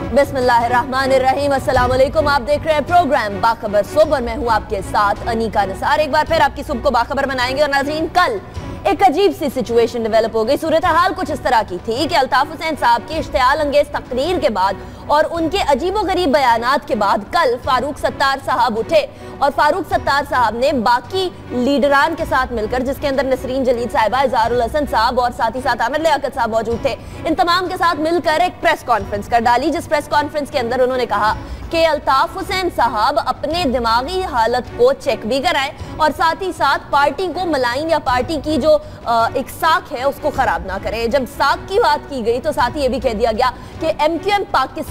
बिस्मिल्लाहिर्रहमानिर्रहीम, अस्सलाम वालेकुम। आप देख रहे हैं प्रोग्राम बाखबर सुबह और मैं हूं आपके साथ अनीका निसार। एक बार फिर आपकी सुबह को बाखबर बनाएंगे। और नाज़रीन, कल एक अजीब सी सिचुएशन डेवलप हो गई। सूरत हाल कुछ इस तरह की थी कि अल्ताफ हुसैन साहब की इश्तियाल अंगेज तकरीर के बाद और उनके अजीबोगरीब बयानात के बाद कल फारूक सत्तार साहब उठे और फारूक सत्तार साहब ने बाकी लीडरान के साथ मिलकर, जिसके अंदर नसरीन जलील साहिबा, इज़हारुल हसन साहब और साथ ही साथ आमिर लियाकत साहब मौजूद थे, इन तमाम के साथ मिलकर एक प्रेस कॉन्फ्रेंस कर डाली, जिस प्रेस कॉन्फ्रेंस के अंदर उन्होंने कहा कि अल्ताफ हुसैन साहब अपने दिमागी हालत को चेक भी कराएं और साथ ही साथ पार्टी को मलाइन या पार्टी की जो एक साख है उसको खराब ना करें। जब साख की बात की गई तो साथ ही ये भी कह दिया गया कि एमक्यूएम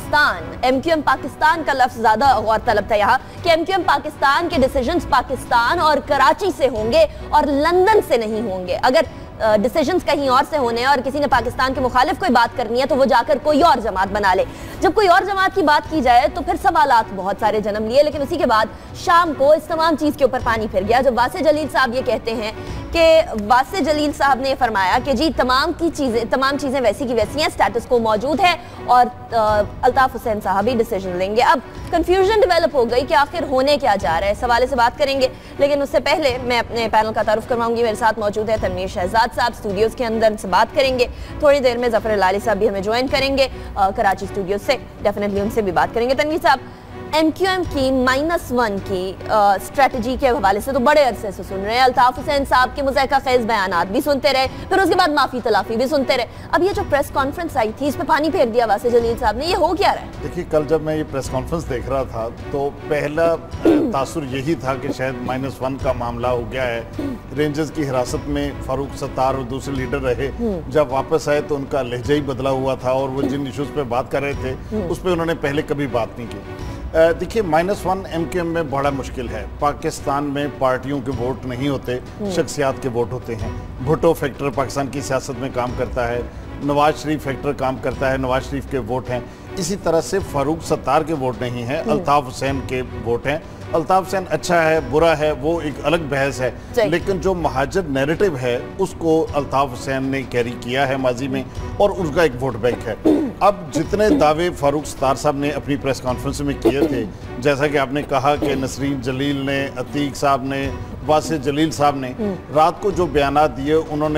पाकिस्तान का लफ्ज ज्यादा गौर तलब था यहाँ, कि एमक्यूएम पाकिस्तान के डिसीजंस पाकिस्तान और कराची से होंगे और लंदन से नहीं होंगे। अगर डिसीजंस कहीं और से होने और किसी ने पाकिस्तान के मुखालिफ कोई बात करनी है तो वो जाकर कोई और जमात बना ले। जब कोई और जमात की बात की जाए तो फिर सवालात बहुत सारे जन्म लिए, लेकिन उसी के बाद शाम को इस तमाम चीज़ के ऊपर पानी फिर गया जब वासे जलील साहब ये कहते हैं कि वासे जलील साहब ने फरमाया कि जी तमाम चीज़ें वैसी की वैसी हैं, स्टेटस को मौजूद है और अल्ताफ हुसैन साहब ही डिसीजन लेंगे। अब कंफ्यूजन डेवलप हो गई कि आखिर होने क्या जा रहा है, इस हवाले से बात करेंगे। लेकिन उससे पहले मैं अपने पैनल का तारुफ करवाऊंगी। मेरे साथ मौजूद है तनवीर शहजाद साहब, स्टूडियोज़ के अंदर से बात करेंगे। थोड़ी देर में ज़फ़र हिलाली साहब भी हमें ज्वाइन करेंगे कराची स्टूडियो से, डेफिनेटली उनसे भी बात करेंगे। तनवीर साहब, एमक्यूएम की -1 की स्ट्रेटजी के हवाले से तो बड़े अरसे से सुन रहे हैं। अल्ताफ हुसैन साहब के मुज़ाहिका खेज़ बयानात भी सुनते रहे, फिर उसके बाद माफ़ी तलाफ़ी भी सुनते रहे। अब ये जो प्रेस कॉन्फ्रेंस आई थी, इस पर पानी फेर दिया वासे जलील साहब ने, ये हो क्या रहा है? देखिए, कल जब मैं ये प्रेस कॉन्फ्रेंस देख रहा था तो पहला तासुर यही था कि शायद -1 का मामला हो गया है। रेंजर्स की हिरासत में फारूक सत्तार और दूसरे लीडर रहे, जब वापस आए तो उनका लहजा ही बदला हुआ था और वो जिन इशूज़ पे बात कर रहे थे उस पर उन्होंने पहले कभी बात नहीं की। देखिए, -1 एमक्यूएम में बड़ा मुश्किल है। पाकिस्तान में पार्टियों के वोट नहीं होते, शख्सियात के वोट होते हैं। भुट्टो फैक्टर पाकिस्तान की सियासत में काम करता है, नवाज शरीफ फैक्टर काम करता है, नवाज शरीफ के वोट हैं। इसी तरह से फारूक सत्तार के वोट नहीं हैं, अल्ताफ हुसैन के वोट हैं। अल्ताफ हुसैन अच्छा है बुरा है वो एक अलग बहस है, लेकिन जो महाजर नैरेटिव है उसको अल्ताफ हुसैन ने कैरी किया है माजी में और उसका एक वोट बैंक है। अब जितने दावे फारूक सत्तार साहब ने अपनी प्रेस कॉन्फ्रेंस में किए थे, जैसा कि आपने कहा कि नसरीन जलील ने, अतीक साहब ने, वासे जलील साहब ने रात को जो बयानात दिए,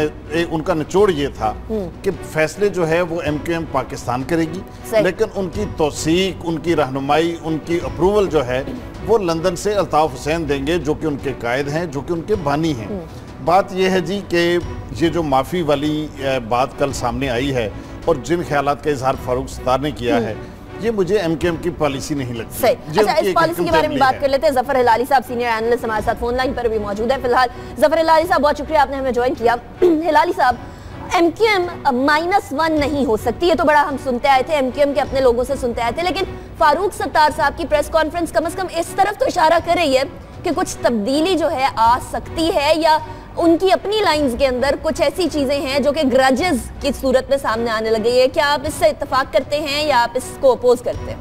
उनका निचोड़ ये था कि फैसले जो है वो एमक्यूएम पाकिस्तान करेगी, लेकिन उनकी तौसीक, उनकी रहनुमाई, उनकी अप्रूवल जो है वो लंदन से अल्ताफ हुसैन देंगे, जो कि उनके कायद हैं, जो कि उनके बानी हैं। बात यह है जी कि ये जो माफ़ी वाली बात कल सामने आई है और जिन ख्यालात का इजहार फारूक सत्तार ने किया है, ये मुझे एमक्यूएम की पॉलिसी नहीं लगती। सही। अच्छा, इस पॉलिसी के बारे में बात कर लेते हैं। ज़फ़र हिलाली साहब सीनियर एनालिस्ट हमारे साथ फोन लाइन पर भी मौजूद है फिलहाल। ज़फ़र हिलाली साहब, बहुत शुक्रिया आपने हमें ज्वाइन किया। हिलाली साहब, एमक्यूएम -1 नहीं हो सकती, ये तो बड़ा हम सुनते आए थे, एमक्यूएम के अपने लोगों से सुनते आए थे, लेकिन फारूक सत्तार साहब की प्रेस कॉन्फ्रेंस कम से कम इस तरफ तो इशारा कर रही है कि कुछ तब्दीली जो है आ सकती है, या उनकी अपनी लाइंस के अंदर कुछ ऐसी चीजें हैं जो कि ग्रजेस की सूरत में सामने आने लगी है। क्या आप इससे इत्तेफाक करते हैं या आप इसको अपोज करते हैं?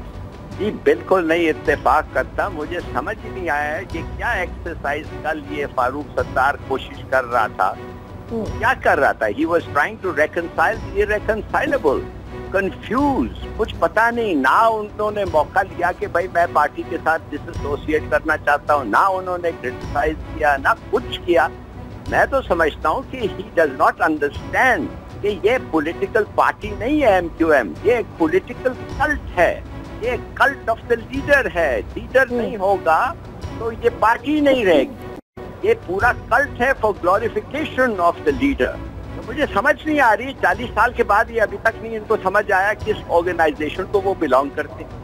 जी बिल्कुल नहीं इत्तेफाक करता। मुझे समझ ही नहीं आया है कि क्या एक्सरसाइज कल ये फारूक सत्तार कोशिश कर रहा था, क्या कर रहा था। He was trying to reconcile the irreconcilable, confused, कुछ पता नहीं। ना उन्होंने मौका लिया कि भाई मैं पार्टी के साथ डिसएसोसिएट करना चाहता हूँ, ना उन्होंने क्रिटिसाइज किया, ना कुछ किया। मैं तो समझता हूँ कि he does not understand कि ये पॉलिटिकल पार्टी नहीं है एमक्यूएम, ये एक पॉलिटिकल कल्ट है, ये कल्ट ऑफ द लीडर है। लीडर नहीं होगा तो ये पार्टी नहीं रहेगी, ये पूरा कल्ट है for glorification of the leader. तो मुझे समझ नहीं आ रही, 40 साल के बाद ये अभी तक नहीं इनको समझ आया किस ऑर्गेनाइजेशन को वो बिलोंग करते हैं।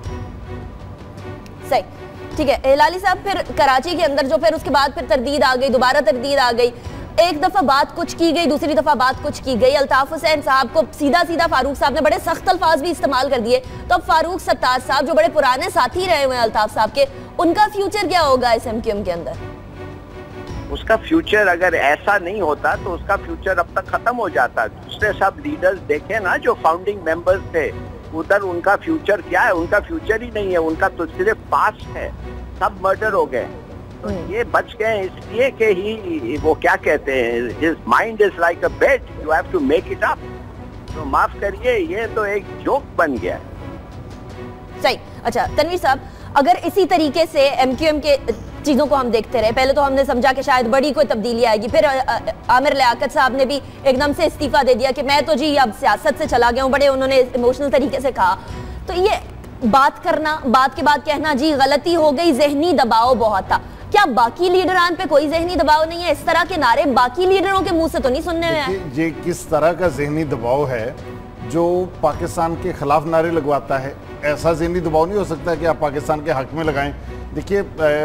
सही, ठीक है हिलाली साहब, फिर कराची के अंदर जो फिर उसके बाद फिर तरदीद आ गई, दोबारा तरदीद आ गई, एक दफा बात कुछ की गई, दूसरी दफा बात कुछ की गई। अल्ताफ हुसैन साहब को सीधा सीधा फारूक साहब ने बड़े सख्त अल्फाज भी इस्तेमाल कर दिए। तो अब फारूक सत्तार साहब जो बड़े पुराने साथी रहे हुए हैं अल्ताफ साहब के, उनका फ्यूचर क्या होगा इस एमक्यूएम के अंदर? उसका फ्यूचर अगर ऐसा नहीं होता तो उसका फ्यूचर अब तक खत्म हो जाता। दूसरे सब लीडर्स देखे ना जो फाउंडिंग मेंबर्स थे, उधर उनका फ्यूचर क्या है? उनका फ्यूचर ही नहीं है, उनका तो सिर्फ पास्ट है। सब मर्डर हो गए, तो ये बच गए इसलिए कि ही वो क्या कहते हैं, his mind is like a bed, you have to make it up. तो माफ करिए, ये तो एक जोक बन गया है। صحیح. اچھا تنویر صاحب, اگر اسی طریقے سے MQM کے چیزوں کو ہم دیکھتے رہے, پہلے تو ہم نے سمجھا کہ شاید بڑی کوئی تبدیلی آئے گی, پھر عامر لیاقت صاحب نے بھی ایک دم سے استعفیٰ دے دیا کہ میں تو جی اب سیاست سے چلا گیا ہوں, بڑے انہوں نے ایموشنل طریقے سے کہا. تو یہ بات کرنا, بات کے بعد کہنا جی غلطی ہو گئی, ذہنی دباؤ بہت تھا, کیا باقی لیڈران پہ کوئی ذہنی دباؤ نہیں ہے؟ اس طرح کے نعرے باقی لیڈروں کے منہ سے تو نہیں سننے میں آئے. یہ کس طرح کا ذہنی دباؤ ہے جو پاکستان کے خلاف نعرے لگواتا ہے؟ ایسا ذہنی دباؤ نہیں ہو سکتا کہ آپ پاکستان کے حق میں لگائیں. دیکھیے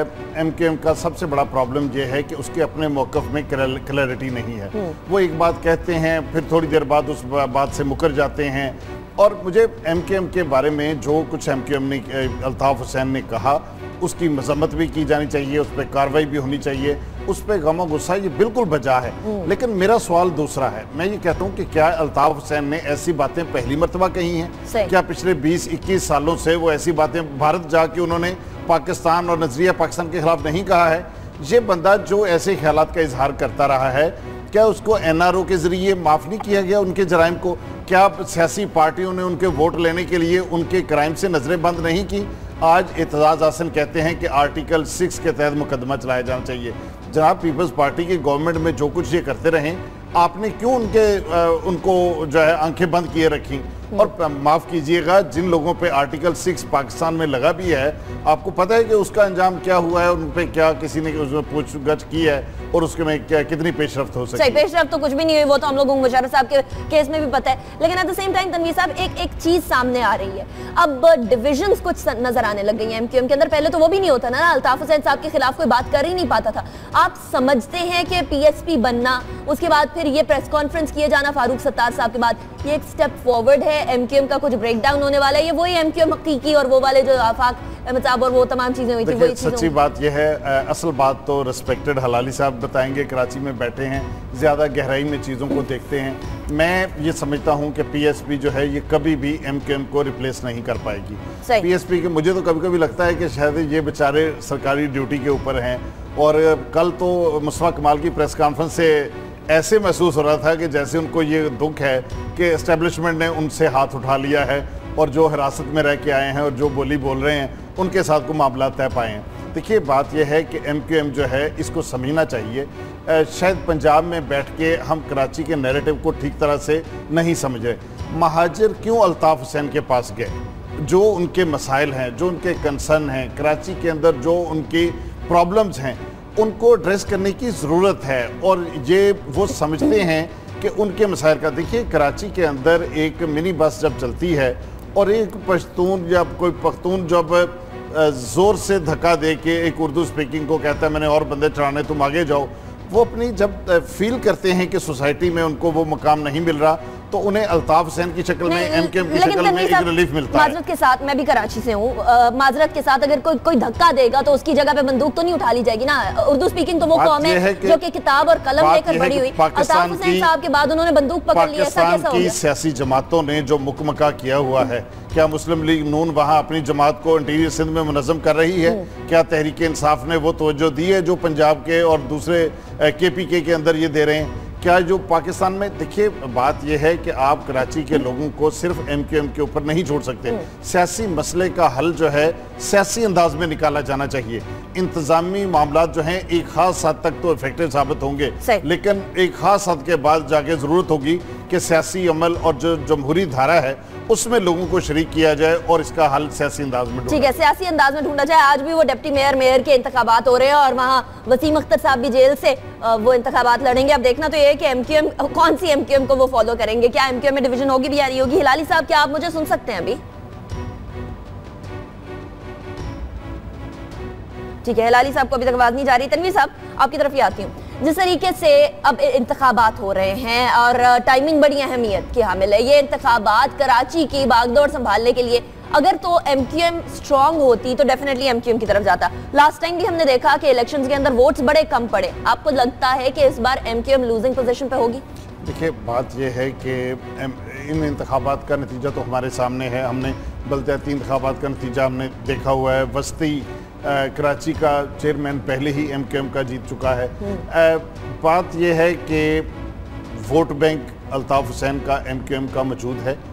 MQM کا سب سے بڑا پرابلم یہ ہے کہ اس کے اپنے موقف میں کلیئرٹی نہیں ہے. وہ ایک بات کہتے ہیں, پھر تھوڑی دیر بعد اس بات سے مکر جاتے ہیں. اور مجھے MQM کے بارے میں جو کچھ MQM نے, الطاف حسین نے کہا, اس کی مذمت بھی کی جانی چاہیے, اس پہ کارروائی بھی ہونی چاہیے, اس پہ غم و غصہ یہ بالکل بجا ہے. لیکن میرا سوال دوسرا ہے. میں یہ کہتا ہوں کہ کیا الطاف حسین نے ایسی باتیں پہلی مرتبہ کہی ہیں؟ کیا پچھلے 20-21 سالوں سے وہ ایسی باتیں بھارت جا کے انہوں نے پاکستان اور نظریہ پاکستان کے خلاف نہیں کہا ہے؟ یہ بندہ جو ایسے خیالات کا اظہار کرتا رہا ہے, کیا اس کو NRO کے ذریعے معاف نہیں کیا گیا ان کے جرائم کو؟ کیا سیاسی پارٹیوں نے ان کے ووٹ لینے کے لیے ان کے کرائم سے نظریں بند نہیں کی؟ آج اعتزاز حسن کہتے ہیں کہ آرٹیکل 6 کے تحت مقدمہ چلایا جانا چاہیے. جناب, پیپلز پارٹی کی گورنمنٹ میں جو کچھ یہ کرتے رہیں, آپ نے کیوں ان کو جو ہے آنکھیں بند کیے رکھیں؟ اور معاف کیجئے گا, جن لوگوں پہ آرٹیکل 6 پاکستان میں لگا بھی ہے, آپ کو پتہ ہے کہ اس کا انجام کیا ہوا ہے, ان پہ کیا کسی نے اس میں پوچھ گچھ کی ہے, اور اس کے میں کتنی پیش رفت ہو سکتی ہے؟ صحیح, پیش رفت تو کچھ بھی نہیں ہوئی, وہ تو ہم لوگوں کو مشرف صاحب کے کیس میں بھی پتہ ہے. لیکن at the same time Tanvir صاحب ایک چیز سامنے آ رہی ہے, اب ڈویژنز کچھ نظر آنے لگ گئی ہیں MQM کے اندر. پہلے تو وہ بھی نہیں ہوتا نا, الطاف حسین صاحب کے خلاف کوئی بات کر ہی نہیں پاتا تھا. آپ سمجھتے ہیں کہ PSP بننا, اس کے بعد پھر یہ پریس کانفرنس کیے جانا فاروق ستار صاحب کے بعد, یہ ایک سٹیپ فارورڈ ہے؟ MQM کا کچھ بریک ڈاؤن ہونے والا ہے؟ یہ وہی MQM حقیقی اور وہ والے جو آفاق احمد صاحب اور وہ تمام چیزیں ہوئی تھی وہی چیزیں؟ سچی بات یہ ہے, اصل بات تو ریسپیکٹڈ حلالی صاحب بتائیں گے, کراچی میں بیٹھے ہیں, زیادہ گہرائی میں چیزوں کو دیکھتے ہیں. میں یہ سمجھتا ہوں کہ PSP جو ہے یہ کبھی بھی MQM کو ریپلیس نہیں کر پائے گی. PSP کے مجھے تو کبھی کبھی لگتا ہے کہ شاید یہ بیچارے سرکاری ڈیوٹی کے اوپر ہیں, اور کل تو مصطفیٰ کمال کی پریس کانفرنس سے ایسے محسوس ہو رہا تھا کہ جیسے ان کو یہ دکھ ہے کہ اسٹیبلشمنٹ نے ان سے ہاتھ اٹھا لیا ہے, اور جو حراست میں رہ کے آئے ہیں اور جو بولی بول رہے ہیں ان کے ساتھ کو معاملات طے پائے ہیں. دیکھیے, بات یہ ہے کہ MQM جو ہے اس کو سمجھنا چاہیے. شاید پنجاب میں بیٹھ کے ہم کراچی کے نیریٹو کو ٹھیک طرح سے نہیں سمجھ رہے. مہاجر کیوں الطاف حسین کے پاس گئے؟ جو ان کے مسائل ہیں, جو ان کے کنسرن ہیں, کراچی کے اندر جو ان کی پرابلمز ہیں, ان کو ایڈریس کرنے کی ضرورت ہے, اور یہ وہ سمجھتے ہیں کہ ان کے مسائل کا. دیکھیے, کراچی کے اندر ایک منی بس جب چلتی ہے اور ایک پشتون یا کوئی پختون جب زور سے دھکا دے کے ایک اردو سپیکنگ کو کہتا ہے میں نے اور بندے چڑھانے, تم آگے جاؤ, وہ اپنی جب فیل کرتے ہیں کہ سوسائٹی میں ان کو وہ مقام نہیں مل رہا, تو انہیں الطاف حسین کی شکل میں MQM کی شکل میں ایک ریلیف ملتا ہے. معذرت کے ساتھ, میں بھی کراچی سے ہوں, معذرت کے ساتھ اگر کوئی دھکا دے گا تو اس کی جگہ پہ بندوق تو نہیں اٹھا لی جائے گی نا. اردو سپیکنگ تو وہ قوم ہے جو کہ کتاب اور قلم لے کر بڑی ہوئی. الطاف حسین صاحب کے بعد انہوں نے بندوق پکڑ لی, ایسا کیسا ہو گیا؟ پاکستان کی سیاسی جماعتوں نے جو مکمکہ کیا ہوا ہے, کیا مسلم لیگ نون وہاں اپنی جماعت کو انٹیریئر سندھ میں منظم کر رہی ہے؟ کیا تحریک انصاف نے وہ توجہ دی ہے جو پنجاب کے اور دوسرے KPK کے اندر یہ دے رہے ہیں؟ کیا جو پاکستان میں, دیکھیے بات یہ ہے کہ آپ کراچی کے لوگوں کو صرف MQM کے اوپر نہیں چھوڑ سکتے. سیاسی مسئلے کا حل جو ہے سیاسی انداز میں نکالا جانا چاہیے. انتظامی معاملات جو ہیں ایک خاص حد تک تو ایفیکٹو ثابت ہوں گے, لیکن ایک خاص حد کے بعد جا کے ضرورت ہوگی کہ سیاسی عمل اور جو جمہوری دھارا ہے اس میں لوگوں کو شریک کیا جائے اور اس کا حل سیاسی انداز میں ڈھونڈا جائے. ٹھیک ہے, سیاسی انداز میں ڈھونڈا جائے. آج بھی وہ ڈپٹی میئر کے انتخابات ہو رہے ہیں اور وہاں وسیم اختر صاحب بھی جیل سے وہ انتخابات لڑیں گے. اب دیکھنا تو یہ ہے کہ MQM کون سی MQM کو وہ فالو کریں گے, کیا MQM میں ڈویژن ہوگی بھی یا نہیں ہوگی. ہلالی صاحب, کیا آپ مجھے سن سکتے ہیں ابھی؟ ٹھیک ہے, ہلالی صاحب کو ابھی تک آواز نہیں جا رہی. تنویر صاحب, آپ کی طرف ہی آتی ہوں. جس طریقے سے اب انتخابات ہو رہے ہیں اور ٹائمنگ بڑی اہمیت کی حامل ہے, یہ انتخابات کراچی کی باغ دوڑ سنبھالنے کے لیے اگر تو MQM سٹرونگ ہوتی تو ڈیفینیٹلی MQM کی طرف جاتا. لاسٹ ٹائم بھی ہم نے دیکھا کہ الیکشنز کے اندر ووٹس بڑے کم پڑے. آپ کو لگتا ہے کہ اس بار MQM لوزنگ پوزیشن پہ ہوگی؟ دیکھیں, بات یہ ہے کہ ان انتخابات کا نتیجہ تو ہمارے سامنے ہے. ہم نے بلدیاتی انتخابات کا نتیجہ ہم نے دیکھا ہوا ہے. وسطی کراچی کا چیئرمین پہلے ہی MQM کا جیت چکا ہے. بات یہ ہے کہ ووٹ بینک الطاف حسین کا MQM کا موجود ہے,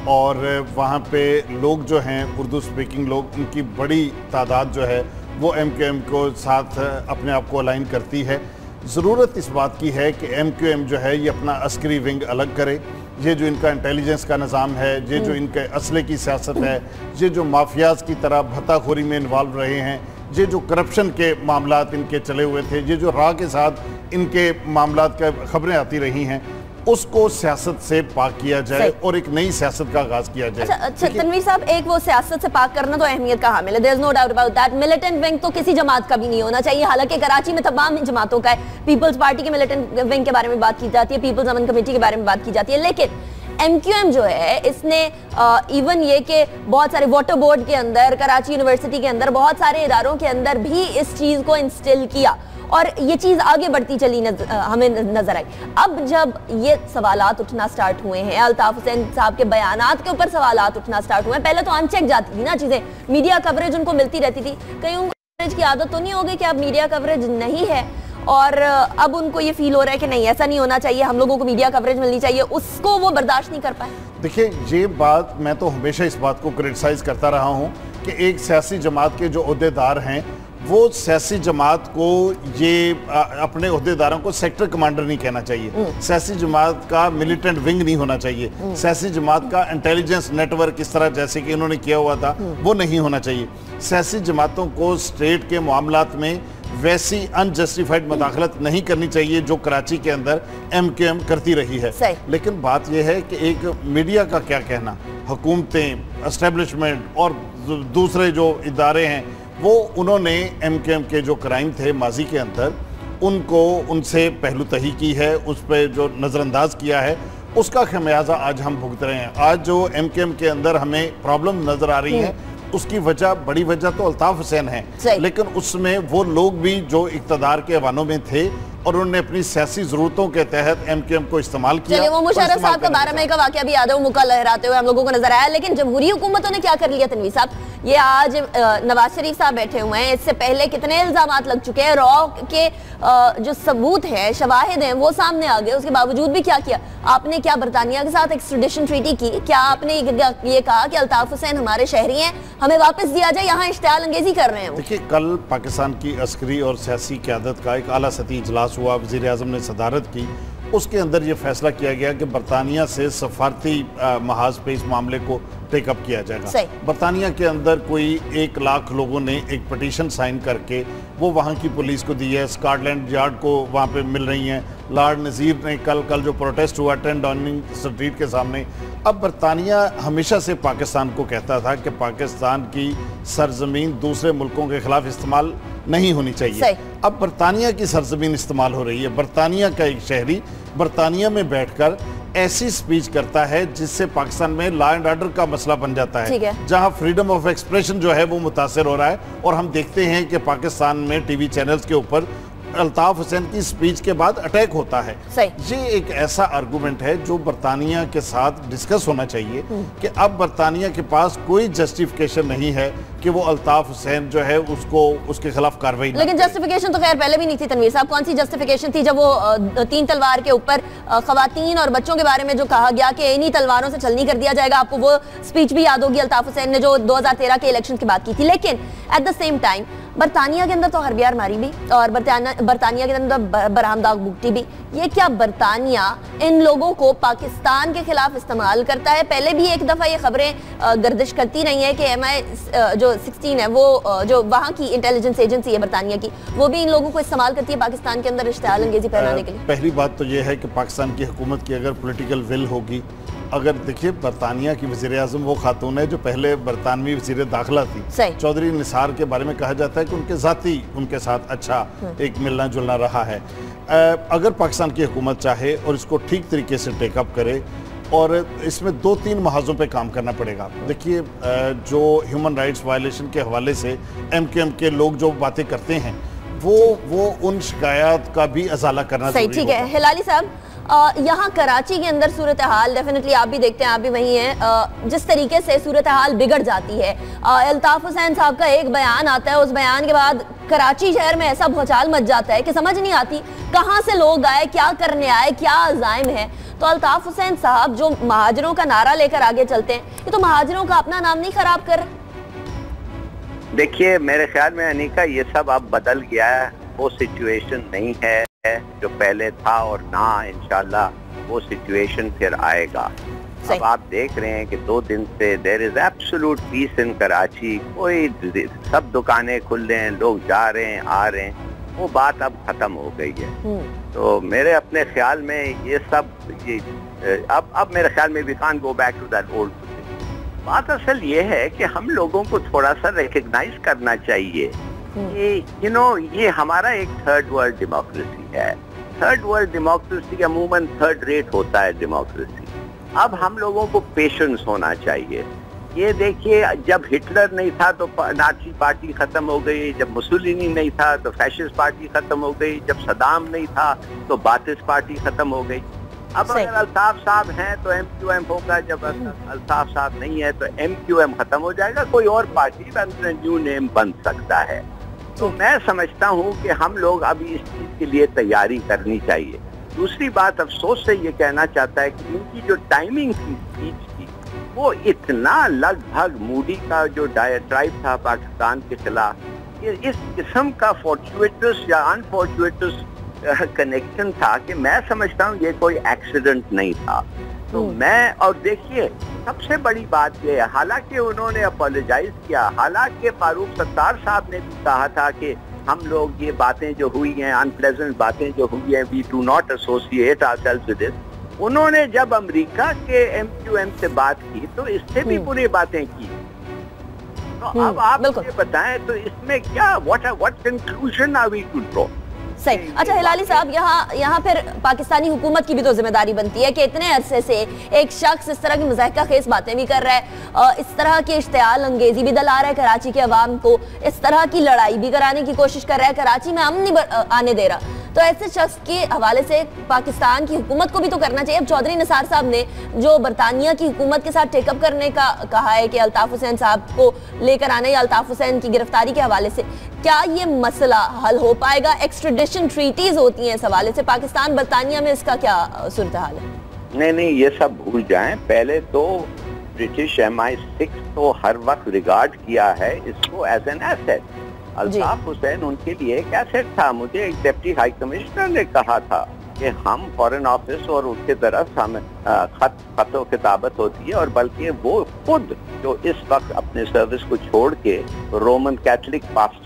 اور وہاں پہ لوگ جو ہیں اردو سپیکنگ لوگ، ان کی بڑی تعداد جو ہے وہ ایم کیو ایم کو ساتھ اپنے آپ کو الائن کرتی ہے۔ ضرورت اس بات کی ہے کہ ایم کیو ایم جو ہے یہ اپنا عسکری ونگ الگ کرے، یہ جو ان کا انٹیلیجنس کا نظام ہے، یہ جو ان کے اسلحے کی سیاست ہے، یہ جو مافیاز کی طرح بھتہ خوری میں انوالو رہے ہیں، یہ جو کرپشن کے معاملات ان کے چلے ہوئے تھے، یہ جو راہ کے ساتھ ان کے معاملات کا خبریں آتی رہی ہیں، اس کو سیاست سے پاک کیا جائے اور ایک نئی سیاست کا آغاز کیا جائے۔ اچھا تنویر صاحب، ایک وہ سیاست سے پاک کرنا تو اہمیت کا حامل ہے، there is no doubt about that۔ Militant wing تو کسی جماعت کا بھی نہیں ہونا چاہیے، حالانکہ کراچی میں تمام جماعتوں کا ہے۔ پیپلز پارٹی کے ملیٹنٹ ونگ کے بارے میں بات کی جاتی ہے، پیپلز امن کمیٹی کے بارے میں بات کی جاتی ہے، لیکن ایم کیو ایم جو ہے اس نے ایون یہ کہ بہت سارے واٹر بورڈ کے اندر، کراچی یونیورسٹی کے اندر، بہت سارے اداروں کے اندر بھی اس چیز کو انسٹل کیا اور یہ چیز آگے بڑھتی چلی ہمیں نظر آئی۔ اب جب یہ سوالات اٹھنا سٹارٹ ہوئے ہیں، الطاف حسین صاحب کے بیانات کے اوپر سوالات اٹھنا سٹارٹ ہوئے ہیں، پہلے تو ان چیک جاتی تھی نا چیزیں، میڈیا کوریج ان کو ملتی رہتی تھی، کہیں ان کو کوریج کی عادت تو نہیں ہوگی کہ اب میڈیا کوریج نہیں ہے اور اب ان کو یہ فیل ہو رہا ہے کہ نہیں ایسا نہیں ہونا چاہیے، ہم لوگوں کو میڈیا کوریج ملنی چاہیے، اس کو وہ برداشت نہیں کر پائے؟ دیکھیں یہ بات، میں تو ہمیشہ اس بات کو کرٹیسائز کرتا رہا ہوں کہ ایک سیاسی جماعت کے جو عہدیدار ہیں وہ سیاسی جماعت کو یہ اپنے عہدیداروں کو سیکٹر کمانڈر نہیں کہنا چاہیے، سیاسی جماعت کا ملیٹنٹ ونگ نہیں ہونا چاہیے، سیاسی جماعت کا انٹیلیجنس نیٹ ورک اس طرح جیسے کہ انہوں نے کیا ہوا تھا وہ نہیں ہونا چاہیے۔ سیاسی جماعتوں کو اسٹیٹ کے معاملات میں ویسی انجسٹیفائڈ مداخلت نہیں کرنی چاہیے جو کراچی کے اندر ایم کیو ایم کرتی رہی ہے۔ لیکن بات یہ ہے کہ ایک میڈیا کا کیا کہنا، حکومتیں، اسٹیبلشمنٹ اور دوسرے جو ادارے ہیں وہ انہوں نے ایم کیو ایم کے جو کرائم تھے ماضی کے اندر ان سے پہلو تہی کی ہے، اس پہ جو نظر انداز کیا ہے، اس کا خمیازہ آج ہم بھگت رہے ہیں۔ آج جو ایم کیو ایم کے اندر ہمیں پرابلم نظر آ رہی ہے اس کی بڑی وجہ تو الطاف حسین ہے، لیکن اس میں وہ لوگ بھی جو اقتدار کے ایوانوں میں تھے اور انہوں نے اپنی سیاسی ضرورتوں کے تحت ایم کیو ایم کو استعمال کیا۔ چلیے وہ مشرف صاحب کا 12 مئی کا واقعہ بھی یاد ہے، وہ مکہ لہراتے ہوئے ہم لوگوں کو نظر آیا، لیکن جمہوری حکومتوں نے کیا کر لیا تنویر صاحب؟ یہ آج نواز شریف صاحب بیٹھے ہوئے ہیں، اس سے پہلے کتنے الزامات لگ چکے ہیں، را کے جو ثبوت ہیں، شواہد ہیں، وہ سامنے آ گئے، اس کے باوجود بھی کیا کیا آپ نے؟ کیا برطانیہ کے ساتھ ایکسٹریڈیشن ٹریٹی کی؟ کیا آپ نے یہ کہا کہ الطاف حسین ہمارے شہری ہیں، ہمیں واپس دیا جائے؟ یہاں اشتعال انگیزی کر رہے ہیں۔ دیکھیے کل پاکستان کی عسکری اور سیاسی قیادت کا ایک اعلیٰ سطحی اجلاس ہوا، وزیر اعظم نے صدارت کی، اس کے اندر یہ فیصلہ کیا گیا کہ برطانیہ سے سفارتی محاذ پہ اس معاملے کو ٹیک اپ کیا جائے گا۔ برطانیہ کے اندر کوئی 1 لاکھ لوگوں نے ایک پٹیشن سائن کر کے وہ وہاں کی پولیس کو دی ہے، اسکاٹ یارڈ کو وہاں پہ مل رہی ہیں، لارڈ نذیر نے کل جو پروٹیسٹ ہوا 10 ڈاؤننگ اسٹریٹ کے سامنے۔ اب برطانیہ ہمیشہ سے پاکستان کو کہتا تھا کہ پاکستان کی سرزمین دوسرے ملکوں کے خلاف استعمال نہیں ہونی چاہیے، اب برطانیہ کی سرزمین استعمال ہو رہی ہے۔ برطانیہ کا ایک شہری برطانیہ میں بیٹھ کر ایسی سپیچ کرتا ہے جس سے پاکستان میں لا اینڈ آرڈر کا مسئلہ بن جاتا ہے، جہاں فریڈم آف ایکسپریشن جو ہے وہ متاثر ہو رہا ہے، اور ہم دیکھتے ہیں کہ پاکستان میں ٹی وی چینلز کے اوپر الطاف حسین کی سپیچ کے بعد اٹیک ہوتا ہے۔ یہ ایک ایسا آرگومنٹ ہے جو برطانیہ کے ساتھ ڈسکس ہونا چاہیے کہ اب برطانیہ کے پاس کوئی جسٹیفیکیشن نہیں ہے کہ وہ الطاف حسین جو ہے اس کے خلاف کاروائی نہ کرے۔ لیکن جسٹیفیکیشن تو خیر پہلے بھی نہیں تھی تنویر صاحب، کون سی جسٹیفیکیشن تھی جب وہ 3 تلوار کے اوپر خواتین اور بچوں کے بارے میں جو کہا گیا کہ انہی تلواروں سے چھلنی کر دیا جائے گا؟ آپ کو وہ سپیچ بھی یاد ہوگی الطاف حسین نے جو 2013 کے الیکشن کی بات کی تھی، لیکن ایٹ دا سیم ٹائم برطانیہ کے اندر تو حربیار ماری بھی اور برطانیہ کے اندر برہم داغ بھگتی بھی۔ یہ کیا برطانیہ ان لوگوں کو پاکستان کے خلاف استعمال کرتا ہے؟ پہلے بھی ایک دفعہ یہ خبریں گردش کرتی رہی ہیں کہ MI جو 16 ہے، وہ جو وہاں کی انٹیلیجنس ایجنسی ہے برطانیہ کی، وہ بھی ان لوگوں کو استعمال کرتی ہے پاکستان کے اندر اشتعال انگیزی پھیلانے کے لیے۔ پہلی بات تو یہ ہے کہ پاکستان کی حکومت کی اگر پولیٹیکل ول ہوگی، اگر دیکھیے برطانیہ کی وزیر اعظم وہ خاتون ہے جو پہلے برطانوی وزیر داخلہ تھی، چودھری نثار کے بارے میں کہا جاتا ہے کہ ان کے ذاتی ان کے ساتھ اچھا ایک ملنا جلنا رہا ہے۔ اگر پاکستان کی حکومت چاہے اور اس کو ٹھیک طریقے سے ٹیک اپ کرے، اور اس میں 2-3 محاذوں پہ کام کرنا پڑے گا۔ دیکھیے جو ہیومن رائٹس وائلیشن کے حوالے سے ایم کیو ایم کے لوگ جو باتیں کرتے ہیں وہ ان شکایات کا بھی ازالہ کرنا ضروری ہوگا۔ ٹھیک ہے ہلالی صاحب، یہاں کراچی کے اندر صورتحال ڈیفینیٹلی آپ بھی دیکھتے ہیں، آپ بھی وہیں ہیں، جس طریقے سے صورتحال بگڑ جاتی ہے، الطاف حسین صاحب کا ایک بیان آتا ہے، اس بیان کے بعد کراچی شہر میں ایسا بھوچال مچ جاتا ہے کہ سمجھ نہیں آتی کہاں سے لوگ آئے، کیا کرنے آئے، کیا عزائم ہے۔ تو الطاف حسین صاحب جو مہاجروں کا نعرہ لے کر آگے چلتے ہیں، یہ تو مہاجروں کا اپنا نام نہیں خراب کر رہے؟ دیکھیے میرے خیال میں انیکا یہ سب اب بدل گیا ہے، وہ سچویشن نہیں ہے جو پہلے تھا، اور نہ انشاءاللہ وہ سچویشن پھر آئے گا۔ اب آپ دیکھ رہے ہیں کہ 2 دن سے there is absolute peace in Karachi, کوئی سب دکانیں کھل رہے ہیں، لوگ جا رہے ہیں آ رہے ہیں، وہ بات اب ختم ہو گئی ہے۔ تو میرے اپنے خیال میں یہ سب اب میرے خیال میں we can't go back to that old position۔ بات اصل یہ ہے کہ ہم لوگوں کو تھوڑا سا ریکگنائز کرنا چاہیے کہ یہ ہمارا ایک تھرڈ ورلڈ ڈیموکریسی ہے۔ تھرڈ ورلڈ ڈیموکریسی عموماً تھرڈ ریٹ ہوتا ہے ڈیموکریسی۔ اب ہم لوگوں کو پیشنس ہونا چاہیے۔ یہ دیکھیے جب ہٹلر نہیں تھا تو نازی پارٹی ختم ہو گئی، جب مسولینی نہیں تھا تو فیشسٹ پارٹی ختم ہو گئی، جب صدام نہیں تھا تو باتھس پارٹی ختم ہو گئی۔ اب اگر الطاف صاحب ہیں تو ایم کیو ایم ہوگا، جب الطاف صاحب نہیں ہے تو ایم کیو ایم ختم ہو جائے گا، کوئی اور پارٹی نیو نیم بن سکتا ہے۔ تو میں سمجھتا ہوں کہ ہم لوگ ابھی اس چیز کے لیے تیاری کرنی چاہیے۔ دوسری بات افسوس سے یہ کہنا چاہتا ہے کہ ان کی جو ٹائمنگ تھی اسپیچ کی، وہ اتنا لگ بھگ موڈی کا جو ڈائیٹرائب تھا پاکستان کے خلاف، یہ اس قسم کا فارچویٹس یا انفارچویٹس کنیکشن تھا کہ میں سمجھتا ہوں یہ کوئی ایکسیڈنٹ نہیں تھا۔ تو میں اور دیکھیے سب سے بڑی بات یہ ہے، حالانکہ انہوں نے اپولوجائز کیا، حالانکہ فاروق ستار صاحب نے بھی کہا تھا کہ ہم لوگ یہ باتیں جو ہوئی ہیں، انپلیزنٹ باتیں جو ہوئی ہیں، we do not associate ourselves with it۔ انہوں نے جب امریکہ کے ایم کیو ایم سے بات کی تو اس سے بھی بری باتیں کی۔ تو اب آپ مجھے بتائیں تو اس میں کیا what conclusion are we to draw؟ صحیح۔ اچھا ہلالی صاحب، یہاں پھر پاکستانی حکومت کی بھی تو ذمہ داری بنتی ہے کہ اتنے عرصے سے ایک شخص اس طرح کی مضحکہ خیز باتیں بھی کر رہا ہے، اس طرح کی اشتعال انگیزی بھی دلا رہا ہے کراچی کے عوام کو، اس طرح کی لڑائی بھی کرانے کی کوشش کر رہا ہے، کراچی میں امن نہیں آنے دے رہا۔ تو ایسے شخص کے حوالے سے پاکستان کی حکومت کو بھی تو کرنا چاہیے۔ اب چودھری نثار صاحب نے جو برطانیہ کی حکومت کے ساتھ ٹیک اپ کرنے کا کہا ہے کہ الطاف حسین صاحب کو لے کر آنے یا الطاف حسین کی گرفتاری کے حوالے سے، کیا یہ مسئلہ حل ہو پائے گا؟ ایکسٹریڈیشن ٹریٹیز ہوتی ہیں اس حوالے سے، پاکستان برطانیہ میں اس کا کیا صورتحال ہے؟ نہیں یہ سب بھول جائیں۔ پہلے تو برٹش MI6 تو ہر وقت ریگارڈ کیا ہے اس کو as an asset. Altaf Hussain ان کے لیے ایک ایسٹ تھا۔ مجھے ایک ڈپٹی ہائی کمشنر نے کہا تھا کہ ہم فارن آفس اور اس کے طرف ہمیں خط و کتابت ہوتی ہے، اور بلکہ وہ خود جو اس وقت اپنے سروس کو چھوڑ کے رومن کیتھولک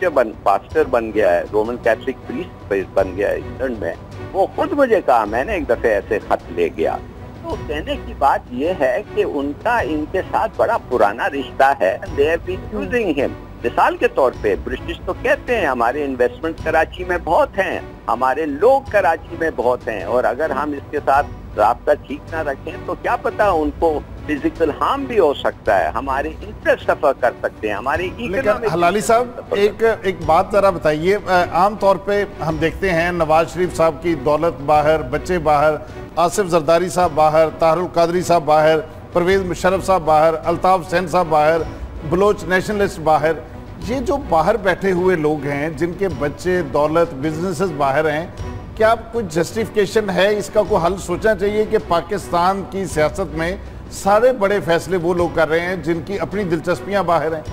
پاسٹر بن گیا ہے، رومن کیتھولک پریسٹ بن گیا ہے انگلینڈ میں، وہ خود مجھے کہا، میں نے ایک دفعہ ایسے خط لے گیا۔ تو کہنے کی بات یہ ہے کہ ان کا ان کے ساتھ بڑا پرانا رشتہ ہے۔ They have been using him۔ مثال کے طور پہ برٹش تو کہتے ہیں ہمارے انویسٹمنٹ کراچی میں بہت ہیں، ہمارے لوگ کراچی میں بہت ہیں، اور اگر ہم اس کے ساتھ رابطہ ٹھیک نہ رکھیں تو کیا پتا ان کو فزیکل ہارم بھی ہو سکتا ہے، ہمارے انٹرسٹ سفر کر سکتے ہیں، ہماری لیکن حلالی صاحب ایک بات ذرا بتائیے، عام طور پہ ہم دیکھتے ہیں نواز شریف صاحب کی دولت باہر، بچے باہر، آصف زرداری صاحب باہر، طاہر القادری صاحب باہر، پرویز مشرف صاحب باہر، الطاف حسین صاحب باہر، بلوچ نیشنلسٹ باہر، یہ جو باہر بیٹھے ہوئے لوگ ہیں جن کے بچے، دولت، بزنسز باہر ہیں، کیا کوئی جسٹیفیکیشن ہے؟ اس کا کوئی حل سوچنا چاہیے کہ پاکستان کی سیاست میں سارے بڑے فیصلے وہ لوگ کر رہے ہیں جن کی اپنی دلچسپیاں باہر ہیں؟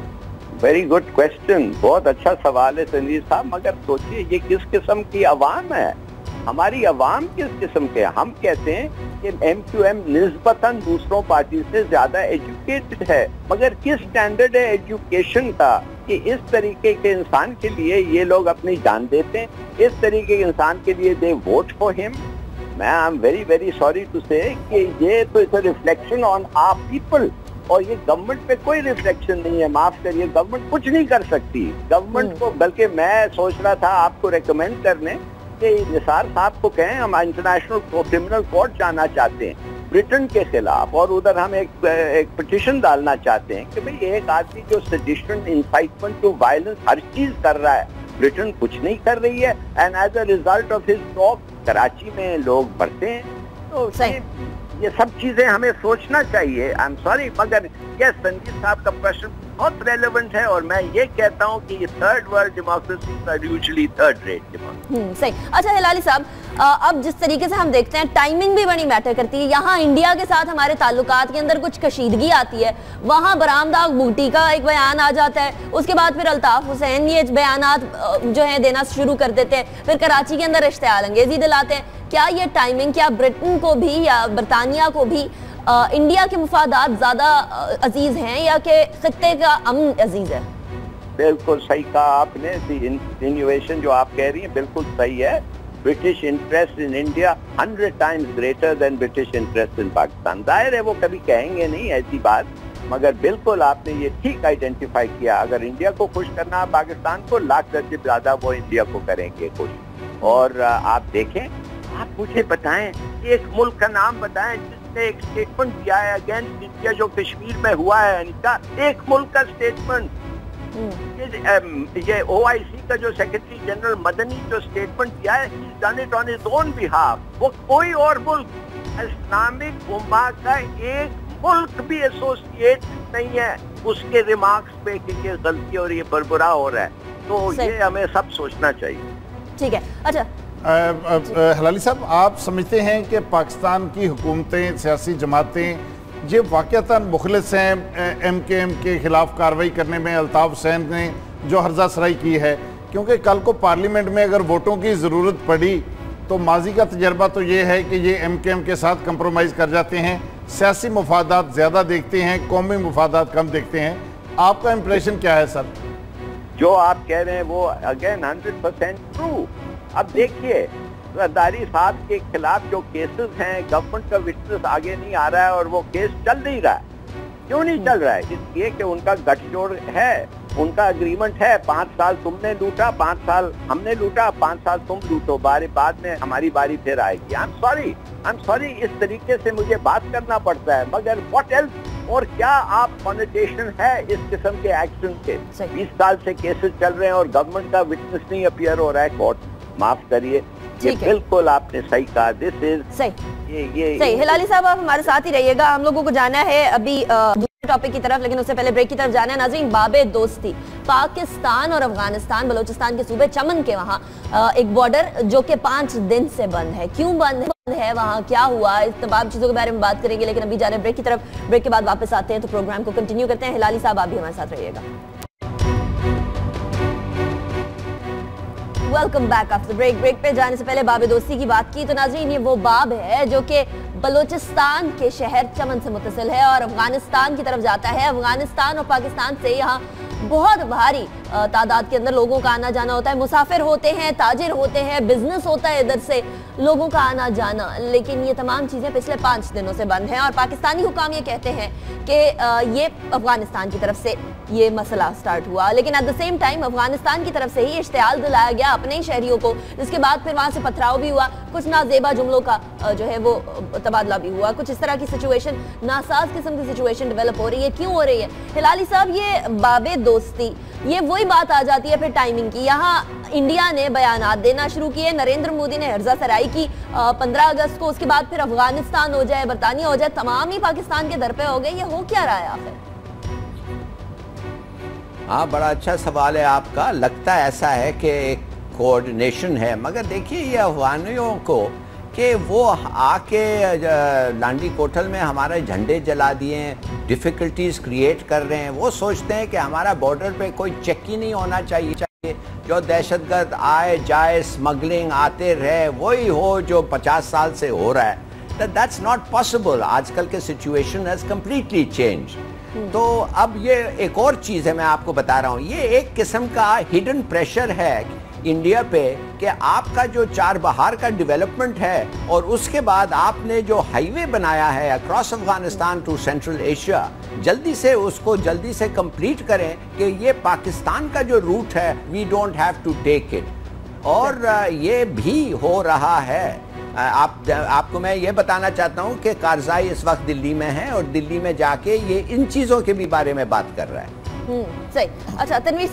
ویری گڈ کویسچن، بہت اچھا سوال ہے تنویر صاحب، مگر سوچئے یہ کس قسم کی عوام ہے؟ ہماری عوام کس قسم کے؟ ہم کہتے ہیں کہ ایم کیو ایم نسبتاً دوسروں پارٹی سے زیادہ ایجوکیٹڈ ہے، مگر کس سٹینڈرڈ ہے ایجوکیشن کا کہ اس طریقے کے انسان کے لیے یہ لوگ اپنی جان دیتے ہیں، اس طریقے کے انسان کے لیے دے ووٹ فار ہم؟ میں I am very very sorry to say کہ یہ تو it's a reflection on our people, اور یہ گورنمنٹ پہ کوئی ریفلیکشن نہیں ہے۔ معاف کریے، گورنمنٹ کچھ نہیں کر سکتی گورنمنٹ کو، بلکہ میں سوچ رہا تھا آپ کو ریکمینڈ کرنے کہ نثار صاحب کو کہیں ہم انٹرنیشنل کرمنل کورٹ جانا چاہتے ہیں برٹن کے خلاف، اور ادھر ہم ایک پٹیشن ڈالنا چاہتے ہیں کہ بھئی ایک آدمی جو سیڈیشن، انسائٹمنٹ ٹو وائلنس ہر چیز کر رہا ہے، برٹن کچھ نہیں کر رہی ہے، and as a result of his talk Karachi میں لوگ بڑھتے ہیں۔ تو ये सब चीजें हमें सोचना चाहिए। आई एम सॉरी, मगर यस, संजीव साहब का प्रश्न बहुत रेलेवेंट है और मैं ये कहता हूँ कि third world democracies are usually third rate democracy. सही। अच्छा हिलाली साहब, अब जिस तरीके से हम देखते हैं टाइमिंग भी बड़ी मैटर करती है। यहाँ इंडिया के साथ हमारे ताल्लुकात के अंदर कुछ कशीदगी आती है, वहाँ बरामदाग बूटी का एक बयान आ जाता है, उसके बाद फिर अल्ताफ हुसैन ये बयानात जो है देना शुरू कर देते हैं, फिर कराची के अंदर इश्तियाल अंगेजी दिलाते हैं। क्या ये टाइमिंग, क्या ब्रिटेन को भी या बरतानिया को भी इंडिया के मुफादात ज्यादा अजीज हैं या कि खित्ते का अमन अजीज है? बिल्कुल सही कहा आपने। इंसिनुएशन जो आप कह रही हैं बिल्कुल सही है। British interest in India 100 times greater than British interest in Pakistan. जाहिर है वो कभी कहेंगे नहीं ऐसी बात, मगर बिल्कुल आपने ये ठीक आइडेंटिफाई किया। अगर इंडिया को खुश करना है पाकिस्तान को, लाख दर्जे ज्यादा वो इंडिया को करेंगे खुश। और आप देखें, आप मुझे बताएं, एक मुल्क का नाम बताएं जिसने एक स्टेटमेंट दिया है अगेंस्ट इंडिया जो कश्मीर में हुआ है। अनिता, एक मुल्क का स्टेटमेंट। ये OIC का जो सेक्रेटरी जनरल मदनी जो स्टेटमेंट दिया है, he's done it on his own behalf। वो कोई और मुल्क इस्लामिक उम्मा का एक मुल्क भी एसोसिएट नहीं है उसके रिमार्क्स पे कि ये गलती और ये बरबरा हो रहा है। तो ये हमें सब सोचना चाहिए। ठीक है। अच्छा हलाली साहब, आप समझते हैं कि पाकिस्तान की हुकूमतें, सियासी जमातें ये वाक़तन मुखलिस हैं MKM के खिलाफ कार्रवाई करने में? अल्ताफ हुसैन ने जो हर्जासराई की है, क्योंकि कल को पार्लियामेंट में अगर वोटों की ज़रूरत पड़ी तो माजी का तजर्बा तो ये है कि ये MKM के साथ कंप्रोमाइज़ कर जाते हैं, सियासी मुफादात ज़्यादा देखते हैं, कौमी मुफादात कम देखते हैं। आपका इम्प्रेशन क्या है सर? जो आप कह रहे हैं वो अगेन 100% ट्रू। अब देखिए, जरदारी साहब के खिलाफ जो केसेस हैं, गवर्नमेंट का विटनेस आगे नहीं आ रहा है और वो केस चल नहीं रहा है। क्यों नहीं चल रहा है? इसलिए कि उनका गठजोड़ है, उनका एग्रीमेंट है। 5 साल तुमने लूटा, 5 साल हमने लूटा, 5 साल तुम लूटो, बाद में हमारी बारी फिर आएगी। आई एम सॉरी, इस तरीके से मुझे बात करना पड़ता है, मगर व्हाट एल्स? और क्या आप कॉन्टेशन है इस किस्म के एक्शन के? 20 साल से केसेस चल रहे हैं और गवर्नमेंट का विटनेस नहीं अपीयर हो रहा है कोर्ट। माफ करिए, ये बिल्कुल आपने सही कहा। दिस इज सही। ये सही। हिलाली साहब, आप हमारे साथ ही रहिएगा, हम लोगों को जाना है अभी दूसरे टॉपिक की तरफ, लेकिन उससे पहले ब्रेक की तरफ जाना है। नाज़रीन, बाबे दोस्ती, पाकिस्तान और अफगानिस्तान, बलोचिस्तान के सूबे चमन के वहाँ एक बॉर्डर जो कि 5 दिन से बंद है। क्यों बंद है, वहाँ क्या हुआ, इस तमाम चीजों के बारे में बात करेंगे। लेकिन अभी जा रहे हैं ब्रेक की तरफ, ब्रेक के बाद वापस आते हैं तो प्रोग्राम को कंटिन्यू करते हैं। हिलाली साहब, आप भी हमारे साथ रहिएगा। Welcome back after break. Break पे जाने से पहले बाबे दोस्ती की बात की तो नाज़रीन, ये वो बाब है जो कि बलोचिस्तान के शहर चमन से मुत्तसिल है और अफगानिस्तान की तरफ जाता है। अफगानिस्तान और पाकिस्तान से यहाँ बहुत भारी तादाद के अंदर लोगों का आना जाना होता है। मुसाफिर होते हैं, ताजिर होते हैं, बिजनेस होता है इधर से लोगों का आना जाना। लेकिन ये तमाम चीज़ें पिछले 5 दिनों से बंद हैं और पाकिस्तानी हुकाम ये कहते हैं कि ये अफगानिस्तान की तरफ से ये मसला स्टार्ट हुआ। लेकिन at the same time Afghanistan की तरफ से ही इश्तियाल दिलाया गया अपने ही शहरियों को, जिसके बाद फिर वहाँ से पथराव भी हुआ, कुछ नाजेबा जुमलों का जो है वो तबादला भी हुआ। कुछ इस तरह की सिचुएशन, नासाज किस्म की सिचुएशन डेवलप हो रही है। क्यों हो रही है हिलाली साहब? ये बाबे दोस्ती, ये वही बात आ जाती है फिर टाइमिंग की। यहाँ इंडिया ने बयानात देना शुरू किए, नरेंद्र मोदी ने हर्जासराई की 15 अगस्त को, उसके बाद फिर अफगानिस्तान हो जाए, बरतानिया हो जाए, तमाम ही पाकिस्तान के दर पे हो गए। ये हो क्या रहा है आखिर? हाँ, बड़ा अच्छा सवाल है आपका। लगता ऐसा है कि एक कोऑर्डिनेशन है, मगर देखिए ये अफगानियों को कि वो आके लांडी कोठल में हमारे झंडे जला दिए, डिफ़िकल्टीज़ क्रिएट कर रहे हैं। वो सोचते हैं कि हमारा बॉर्डर पे कोई चेक ही नहीं होना चाहिए, जो दहशतगर्द आए जाए, स्मगलिंग आते रहे, वही हो जो 50 साल से हो रहा है। That's not possible. आजकल के सिचुएशन हैज़ कम्प्लीटली चेंज। तो अब ये एक और चीज़ है, मैं आपको बता रहा हूँ, ये एक किस्म का हिडन प्रेशर है इंडिया पे कि आपका जो 4 बहार का डेवलपमेंट है और उसके बाद आपने जो हाईवे बनाया है across Afghanistan to central Asia, जल्दी से उसको जल्दी से कंप्लीट करें कि ये पाकिस्तान का जो रूट है, we don't have to take it. और ये भी हो रहा है। आपको मैं ये बताना चाहता हूँ कि कारज़ाई इस वक्त दिल्ली में है और दिल्ली में जाके ये इन चीज़ों के भी बारे में बात कर रहा है। सही। अच्छा तनवीर साहब,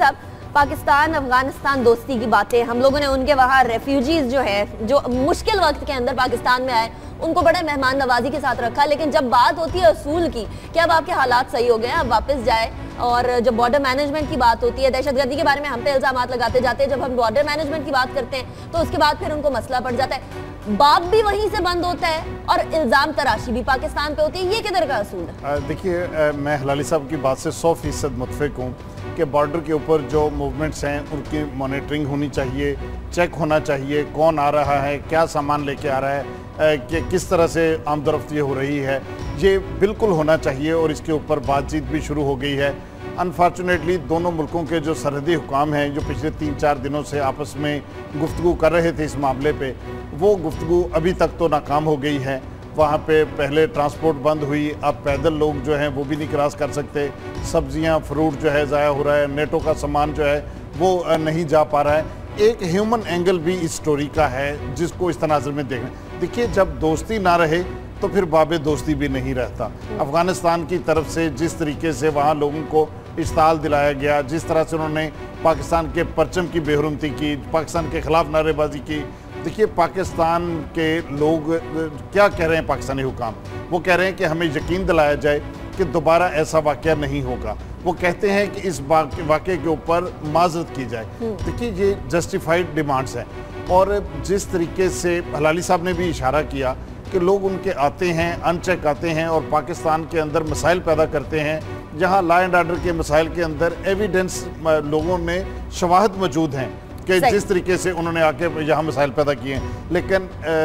پاکستان افغانستان دوستی کی باتیں، ہم لوگوں نے ان کے وہاں ریفیوجیز جو ہے جو مشکل وقت کے اندر پاکستان میں آئے ان کو بڑے مہمان نوازی کے ساتھ رکھا، لیکن جب بات ہوتی ہے اصول کی کہ اب آپ کے حالات صحیح ہو گئے ہیں، اب واپس جائے، اور جب بارڈر مینجمنٹ کی بات ہوتی ہے، دہشت گردی کے بارے میں ہم پہ الزامات لگاتے جاتے ہیں، جب ہم بارڈر مینجمنٹ کی بات کرتے ہیں تو اس کے بعد پھر ان کو مسئلہ پڑ جاتا ہے، باب بھی وہیں سے بند ہوتا ہے اور الزام تراشی بھی پاکستان پہ ہوتی ہے. یہ کدھر کا اصول ہے؟ دیکھیے میں ہلالی صاحب کی بات سے 100% متفق ہوں کہ بارڈر کے اوپر جو موومنٹس ہیں ان کی مانیٹرنگ ہونی چاہیے، چیک ہونا چاہیے کون آ رہا ہے، کیا سامان لے کے آ رہا ہے، کہ کس طرح سے آمد و رفت یہ ہو رہی ہے، یہ بالکل ہونا چاہیے اور اس کے اوپر بات چیت بھی شروع ہو گئی ہے. انفارچونیٹلی دونوں ملکوں کے جو سرحدی حکام ہیں جو پچھلے 3-4 دنوں سے آپس میں گفتگو کر رہے تھے اس معاملے پہ، وہ گفتگو ابھی تک تو ناکام ہو گئی ہے. وہاں پہ پہلے ٹرانسپورٹ بند ہوئی، اب پیدل لوگ جو ہیں وہ بھی نہیں کراس کر سکتے، سبزیاں فروٹ جو ہے ضائع ہو رہا ہے، نیٹو کا سامان جو ہے وہ نہیں جا پا رہا ہے. ایک ہیومن اینگل بھی اس سٹوری کا ہے جس کو اس تناظر میں دیکھنا. دیکھیے جب دوستی نہ رہے تو پھر باب دوستی بھی نہیں رہتا. افغانستان کی طرف سے جس طریقے سے وہاں لوگوں کو اشتعال دلایا گیا، جس طرح سے انہوں نے پاکستان کے پرچم کی بے حرمتی کی، پاکستان کے خلاف نعرے بازی کی. دیکھیے پاکستان کے لوگ کیا کہہ رہے ہیں، پاکستانی حکام وہ کہہ رہے ہیں کہ ہمیں یقین دلایا جائے کہ دوبارہ ایسا واقعہ نہیں ہوگا. وہ کہتے ہیں کہ اس واقعے کے اوپر معذرت کی جائے. دیکھیے یہ جسٹیفائیڈ ڈیمانڈز ہیں، اور جس طریقے سے ہلالی صاحب نے بھی اشارہ کیا کہ لوگ ان کے آتے ہیں، ان چیک آتے ہیں اور پاکستان کے اندر مسائل پیدا کرتے ہیں، جہاں لا اینڈ آرڈر کے مسائل کے اندر ایویڈنس لوگوں نے شواہد موجود ہیں کہ جس طریقے سے انہوں نے آ کے یہاں مسائل پیدا کیے ہیں. لیکن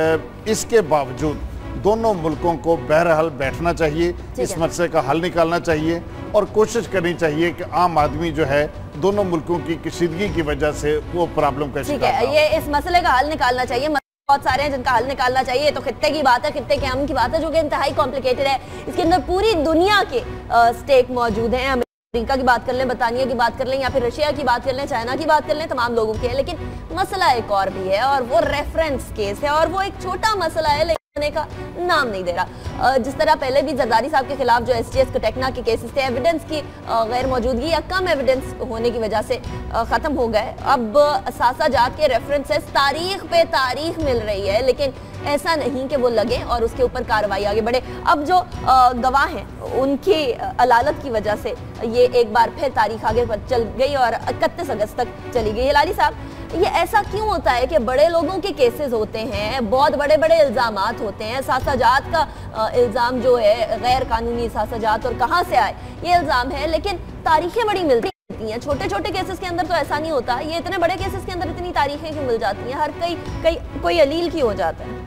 اس کے باوجود دونوں ملکوں کو بہرحال بیٹھنا چاہیے، اس مسئلے کا حل نکالنا چاہیے اور کوشش کرنی چاہیے کہ عام آدمی جو ہے دونوں ملکوں کی کشیدگی کی وجہ سے وہ پرابلم کا شکار نہ. یہ اس مسئلے کا حل نکالنا چاہیے. بہت سارے ہیں جن کا حل نکالنا چاہیے. تو خطے کی بات ہے، خطے کے امن کی بات ہے جو کہ انتہائی کمپلیکیٹڈ ہے. اس کے اندر پوری دنیا کے سٹیک موجود ہیں. امریکہ کی بات کر لیں، برطانیہ کی بات کر لیں، یا پھر رشیا کی بات کر لیں، چائنا کی بات کر لیں، تمام لوگوں کے. لیکن مسئلہ ایک اور بھی ہے اور وہ ریفرنس کیس ہے، اور وہ ایک چھوٹا مسئلہ ہے لینے کا نام نہیں دے رہا. جس طرح پہلے بھی زرداری صاحب کے خلاف جو ایس ٹی ایس کٹیکنا کے کیسز تھے، ایویڈنس کی غیر موجودگی یا کم ایویڈنس ہونے کی وجہ سے ختم ہو گئے. اب اثاثہ جات کے ریفرنسز تاریخ پہ تاریخ مل رہی ہے، لیکن ایسا نہیں کہ وہ لگے اور اس کے اوپر کارروائی آگے بڑھے. اب جو گواہ ہیں ان کی علالت کی وجہ سے یہ ایک بار پھر تاریخ آگے چل گئی اور 31 اگست تک چلی گئی. ہلالی صاحب یہ ایسا کیوں ہوتا ہے کہ بڑے لوگوں کے کیسز ہوتے ہیں، بہت بڑے بڑے الزامات ہوتے ہیں، اثاثہ جات کا الزام جو ہے غیر قانونی اثاثہ جات اور کہاں سے آئے یہ الزام ہے، لیکن تاریخیں بڑی ملتی ہیں. چھوٹے چھوٹے کیسز کے اندر تو ایسا نہیں ہوتا، یہ اتنے بڑے کیسز کے اندر اتنی تاریخیں کیوں مل جاتی ہیں، ہر کوئی علیل کی ہو جاتا ہے.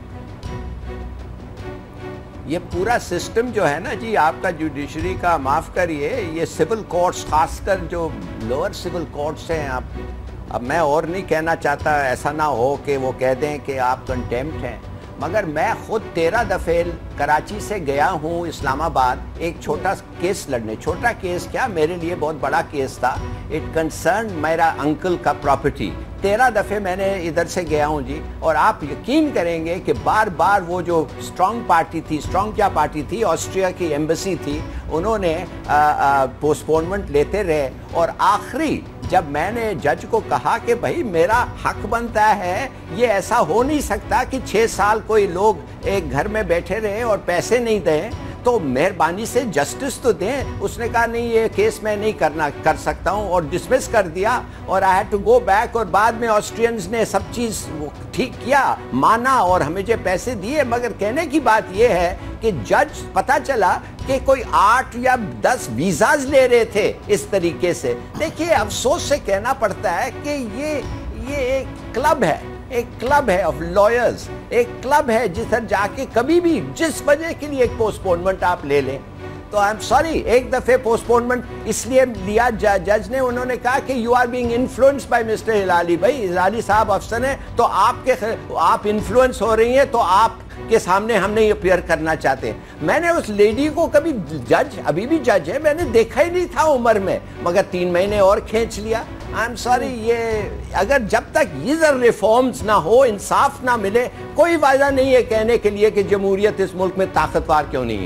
یہ پورا سسٹم جو ہے نا جی آپ کا جوڈیشری کا، معاف کریے، یہ سول کورٹس خاص کر جو لوور سول کورٹس ہیں، اب میں اور نہیں کہنا چاہتا، ایسا نہ ہو کہ وہ کہہ دیں کہ آپ کنٹیمپٹ ہیں، مگر میں خود 13 دفعے کراچی سے گیا ہوں اسلام آباد ایک چھوٹا کیس لڑنے. چھوٹا کیس کیا، میرے لیے بہت بڑا کیس تھا. اٹ کنسرن میرا انکل کا پراپرٹی. 13 دفعے میں نے ادھر سے گیا ہوں جی، اور آپ یقین کریں گے کہ بار بار وہ جو اسٹرانگ پارٹی تھی، اسٹرانگ کیا پارٹی تھی، آسٹریا کی ایمبیسی تھی، انہوں نے پوسٹپونمنٹ لیتے رہے. اور آخری جب میں نے جج کو کہا کہ بھائی میرا حق بنتا ہے، یہ ایسا ہو نہیں سکتا کہ 6 سال کوئی لوگ ایک گھر میں بیٹھے رہے اور پیسے نہیں دیں، تو مہربانی سے جسٹس تو دیں. اس نے کہا نہیں یہ کیس میں نہیں کر سکتا ہوں، اور ڈسمس کر دیا. اور I had to go back, اور بعد میں آسٹریئنز نے سب چیز ٹھیک کیا، مانا اور ہمیں جو پیسے دیے. مگر کہنے کی بات یہ ہے کہ جج پتہ چلا کہ کوئی 8 یا 10 ویزاز لے رہے تھے اس طریقے سے. دیکھیے افسوس سے کہنا پڑتا ہے کہ یہ ایک کلب ہے، ایک کلب ہے آف لائرز، ایک کلب ہے جدھر جا کے کبھی بھی جس وجہ کے لیے ایک پوسٹپونمنٹ آپ لے لیں. تو آئی ایم سوری، ایک دفعہ پوسٹپونمنٹ اس لیے لیا جج نے، انہوں نے کہا کہ you are being influenced by mister Hilali. بھائی ہلالی صاحب افسر ہیں تو آپ انفلوئنس ہو رہی ہیں، تو آپ کے سامنے ہم نہیں اپیئر کرنا چاہتے. میں نے اس لیڈی کو کبھی، جج ابھی بھی جج ہے، میں نے دیکھا ہی نہیں تھا عمر میں، مگر 3 مہینے اور کھینچ لیا. آئی ایم سوری، یہ اگر جب تک یہ ریفارمز نہ ہو، انصاف نہ ملے، کوئی وجہ نہیں ہے کہنے کے لیے کہ جمہوریت اس ملک میں طاقتور کیوں نہیں ہے.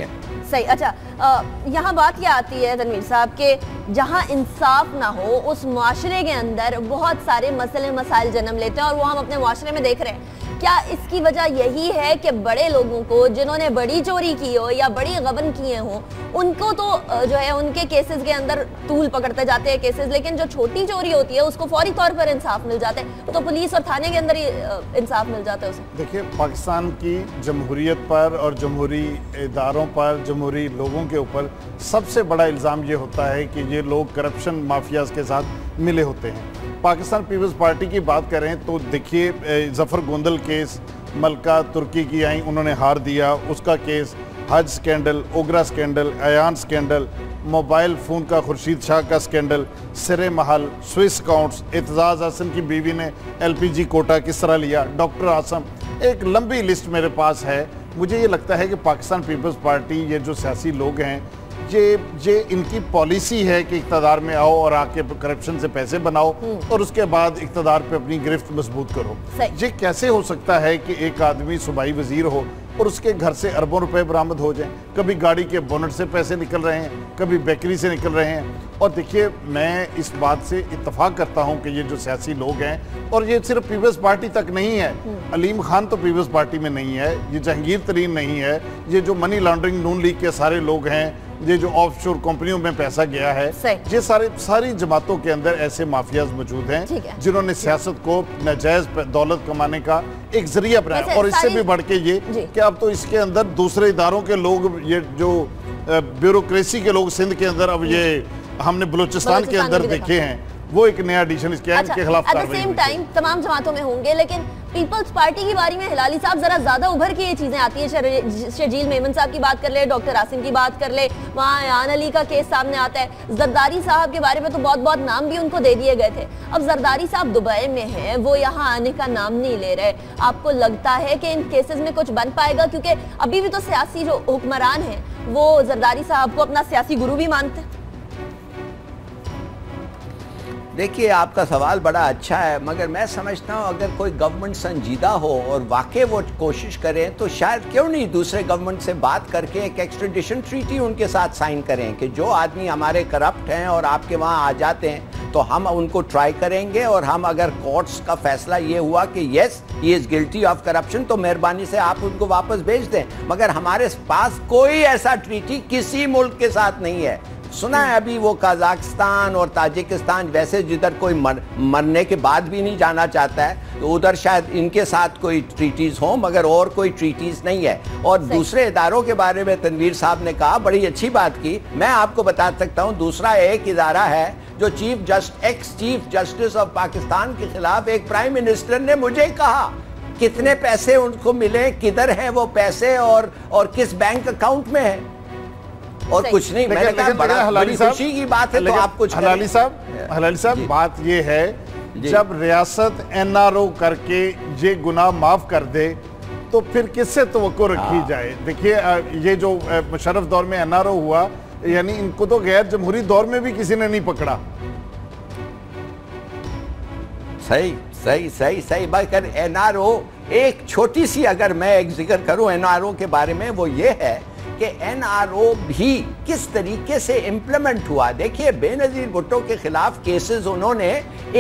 صحیح. اچھا یہاں بات یہ آتی ہے تنویر صاحب کہ جہاں انصاف نہ ہو اس معاشرے کے اندر بہت سارے مسئلے مسائل جنم لیتے ہیں اور وہ ہم اپنے معاشرے میں دیکھ رہے ہیں. کیا اس کی وجہ یہی ہے کہ بڑے لوگوں کو جنہوں نے بڑی چوری کی ہو یا بڑی غبن کیے ہوں ان کو تو جو ہے ان کے کیسز کے اندر طول پکڑتے جاتے ہیں کیسز, لیکن جو چھوٹی چوری ہوتی ہے اس کو فوری طور پر انصاف مل جاتا ہے, تو پولیس اور تھانے کے اندر ہی انصاف مل جاتا ہے اسے؟ دیکھیے پاکستان کی جمہوریت پر اور جمہوری اداروں پر, جمہوری لوگوں کے اوپر سب سے بڑا الزام یہ ہوتا ہے کہ یہ لوگ کرپشن مافیاز کے ساتھ ملے ہوتے ہیں. پاکستان پیپلز پارٹی کی بات کریں تو دیکھیے ظفر گوندل کیس, ملکہ ترکی کی آئیں انہوں نے ہار دیا, اس کا کیس, حج scandal, OGRA scandal, Ayyan scandal, mobile phone کا خورشید شاہ کا سکینڈل, سرے محل, سوئس اکاؤنٹس, اعتزاز حسن کی بیوی نے ایل پی جی کوٹا کس طرح لیا, ڈاکٹر عاصم, ایک لمبی لسٹ میرے پاس ہے. مجھے یہ لگتا ہے کہ پاکستان پیپلز پارٹی یہ جو سیاسی لوگ ہیں یہ ان کی پالیسی ہے کہ اقتدار میں آؤ اور آ کے کرپشن سے پیسے بناؤ اور اس کے بعد اقتدار پہ اپنی گرفت مضبوط کرو. یہ کیسے ہو سکتا ہے کہ ایک آدمی صوبائی وزیر ہو اور اس کے گھر سے اربوں روپے برآمد ہو جائیں, کبھی گاڑی کے بونٹ سے پیسے نکل رہے ہیں, کبھی بیکری سے نکل رہے ہیں. اور دیکھیے میں اس بات سے اتفاق کرتا ہوں کہ یہ جو سیاسی لوگ ہیں, اور یہ صرف پیپلز پارٹی تک نہیں ہے, علیم خان تو پیپلز پارٹی میں نہیں ہے, یہ جہانگیر ترین نہیں ہے, یہ جو منی لانڈرنگ نون لیگ کے سارے لوگ ہیں, یہ جو آف شور کمپنیوں میں پیسہ گیا ہے, یہ ساری جماعتوں کے اندر ایسے مافیاز موجود ہیں جنہوں نے سیاست کو ناجائز دولت کمانے کا ایک ذریعہ بنایا. اور اس سے بھی بڑھ کے یہ کہ اب تو اس کے اندر دوسرے اداروں کے لوگ, یہ جو بیوروکریسی کے لوگ سندھ کے اندر, اب یہ ہم نے بلوچستان کے اندر دیکھے ہیں, وہ ایک نیا ایڈیشن اس کے خلاف کارروائی ہوئی. ٹائم تمام جماعتوں میں ہوں گے, لیکن پیپلز پارٹی کی باری میں ہلالی صاحب ذرا زیادہ ابھر کے یہ چیزیں آتی ہیں. شرجیل میمن صاحب کی بات کر لے, ڈاکٹر عاصم کی بات کر لے, وہاں ایان علی کا کیس سامنے آتا ہے. زرداری صاحب کے بارے میں تو بہت نام بھی ان کو دے دیے گئے تھے. اب زرداری صاحب دبئی میں ہیں, وہ یہاں آنے کا نام نہیں لے رہے. آپ کو لگتا ہے کہ ان کیسز میں کچھ بن پائے گا؟ کیونکہ ابھی بھی تو سیاسی جو حکمران ہیں وہ زرداری صاحب کو اپنا سیاسی گرو بھی مانتے ہیں. دیکھیے آپ کا سوال بڑا اچھا ہے, مگر میں سمجھتا ہوں اگر کوئی گورنمنٹ سنجیدہ ہو اور واقع وہ کوشش کریں تو شاید کیوں نہیں دوسرے گورنمنٹ سے بات کر کے ایک ایکسٹریڈیشن ٹریٹی ان کے ساتھ سائن کریں کہ جو آدمی ہمارے کرپٹ ہیں اور آپ کے وہاں آ جاتے ہیں تو ہم ان کو ٹرائی کریں گے, اور ہم اگر کورٹس کا فیصلہ یہ ہوا کہ یس ہی از گلٹی آف کرپشن تو مہربانی سے آپ ان کو واپس بھیج دیں. مگر ہمارے پاس کوئی ایسا ٹریٹی کسی ملک کے ساتھ نہیں ہے. سنا ہے ابھی وہ قازقستان اور تاجکستان ویسے جدھر کوئی مرنے کے بعد بھی نہیں جانا چاہتا ہے, تو ادھر شاید ان کے ساتھ کوئی ٹریٹیز ہوں, مگر اور کوئی ٹریٹیز نہیں ہے. اور دوسرے اداروں کے بارے میں تنویر صاحب نے کہا, بڑی اچھی بات کی. میں آپ کو بتا سکتا ہوں دوسرا ایک ادارہ ہے جو ex chief justice of Pakistan کے خلاف ایک پرائم منسٹر نے مجھے کہا کتنے پیسے ان کو ملے, کدھر ہیں وہ پیسے اور کس بینک اکاؤنٹ میں ہے, اور کچھ نہیں. میں نے کہا بڑی خوشی کی بات ہے, تو آپ کچھ ہلالی صاحب بات یہ ہے جب ریاست این آر او کر کے یہ گناہ معاف کر دے تو پھر کس سے توقع رکھی جائے. دیکھیے یہ جو مشرف دور میں این آر او ہوا, یعنی ان کو تو غیر جمہوری دور میں بھی کسی نے نہیں پکڑا. صحیح بات کر. این آر او ایک چھوٹی سی اگر میں ایک ذکر کروں این آر او کے بارے میں, وہ یہ ہے کہ این آر او بھی کس طریقے سے امپلیمنٹ ہوا. دیکھیے بے نظیر بھٹو کے خلاف کیسز انہوں نے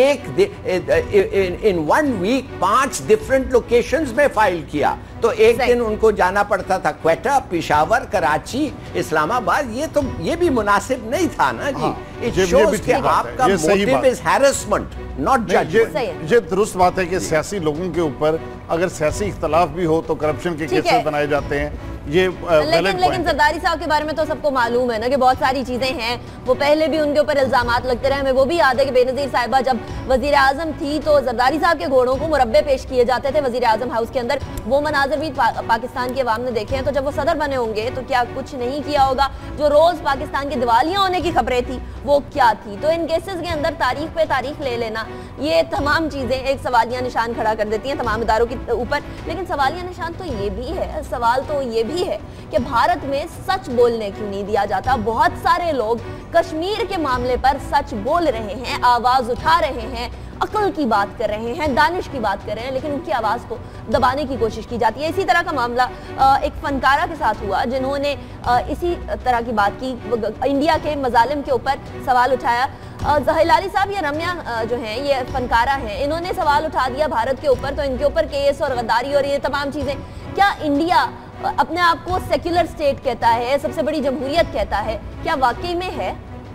ان 1 ویک 5 ڈفرنٹ لوکیشنز میں فائل کیا. تو ایک دن ان کو جانا پڑتا تھا کوئٹہ, پشاور, کراچی, اسلام آباد. یہ بھی مناسب نہیں تھا نا جی. اٹ شوز کہ آپ کا motive is harassment not judgment. یہ درست بات ہے کہ سیاسی لوگوں کے اوپر اگر سیاسی اختلاف بھی ہو تو کرپشن کے کیسز بنائے جاتے ہیں. لیکن زرداری صاحب کے بارے میں تو سب کو معلوم ہے نا کہ بہت ساری چیزیں ہیں, وہ پہلے بھی ان کے اوپر الزامات لگتے رہے. ہمیں وہ بھی یاد ہے کہ بے نظیر صاحبہ جب وزیر اعظم تھی تو زرداری صاحب کے گھوڑوں کو مربع پیش کیے جاتے تھے وزیر اعظم ہاؤس کے اندر. وہ مناظر بھی پاکستان کی عوام نے دیکھے ہیں. تو جب وہ صدر بنے ہوں گے تو کیا کچھ نہیں کیا ہوگا؟ جو روز پاکستان کی دیوالیاں ہونے کی خبریں تھی وہ کیا تھی؟ تو ان کیسز کے اندر تاریخ پہ تاریخ لے لینا, یہ تمام چیزیں ایک سوالیہ نشان کھڑا کر دیتی ہیں تمام اداروں کے اوپر. لیکن سوالیہ نشان تو یہ بھی ہے, سوال تو یہ بھی ہے کہ بھارت میں سچ بولنے کیوں نہیں دیا جاتا؟ بہت سارے لوگ کشمیر کے معاملے پر سچ بول رہے ہیں, آواز اٹھا رہے ہیں, عقل کی بات کر رہے ہیں, دانش کی بات کر رہے ہیں, لیکن ان کی آواز کو دبانے کی کوشش کی جاتی ہے. اسی طرح کا معاملہ ایک فنکارہ کے ساتھ ہوا جنہوں نے اسی طرح کی بات کی, انڈیا کے مظالم کے اوپر سوال اٹھایا. ہلالی صاحب, یہ رمیا جو ہیں, یہ فنکارہ ہیں, انہوں نے سوال اٹھا دیا بھارت کے اوپر, تو ان کے اوپر کیس اور غداری اور یہ تمام چیزیں. کیا انڈیا اپنے آپ کو سیکولر سٹیٹ کہتا ہے, سب سے بڑی جمہوریت کہتا ہے, کیا واقعی میں ہے؟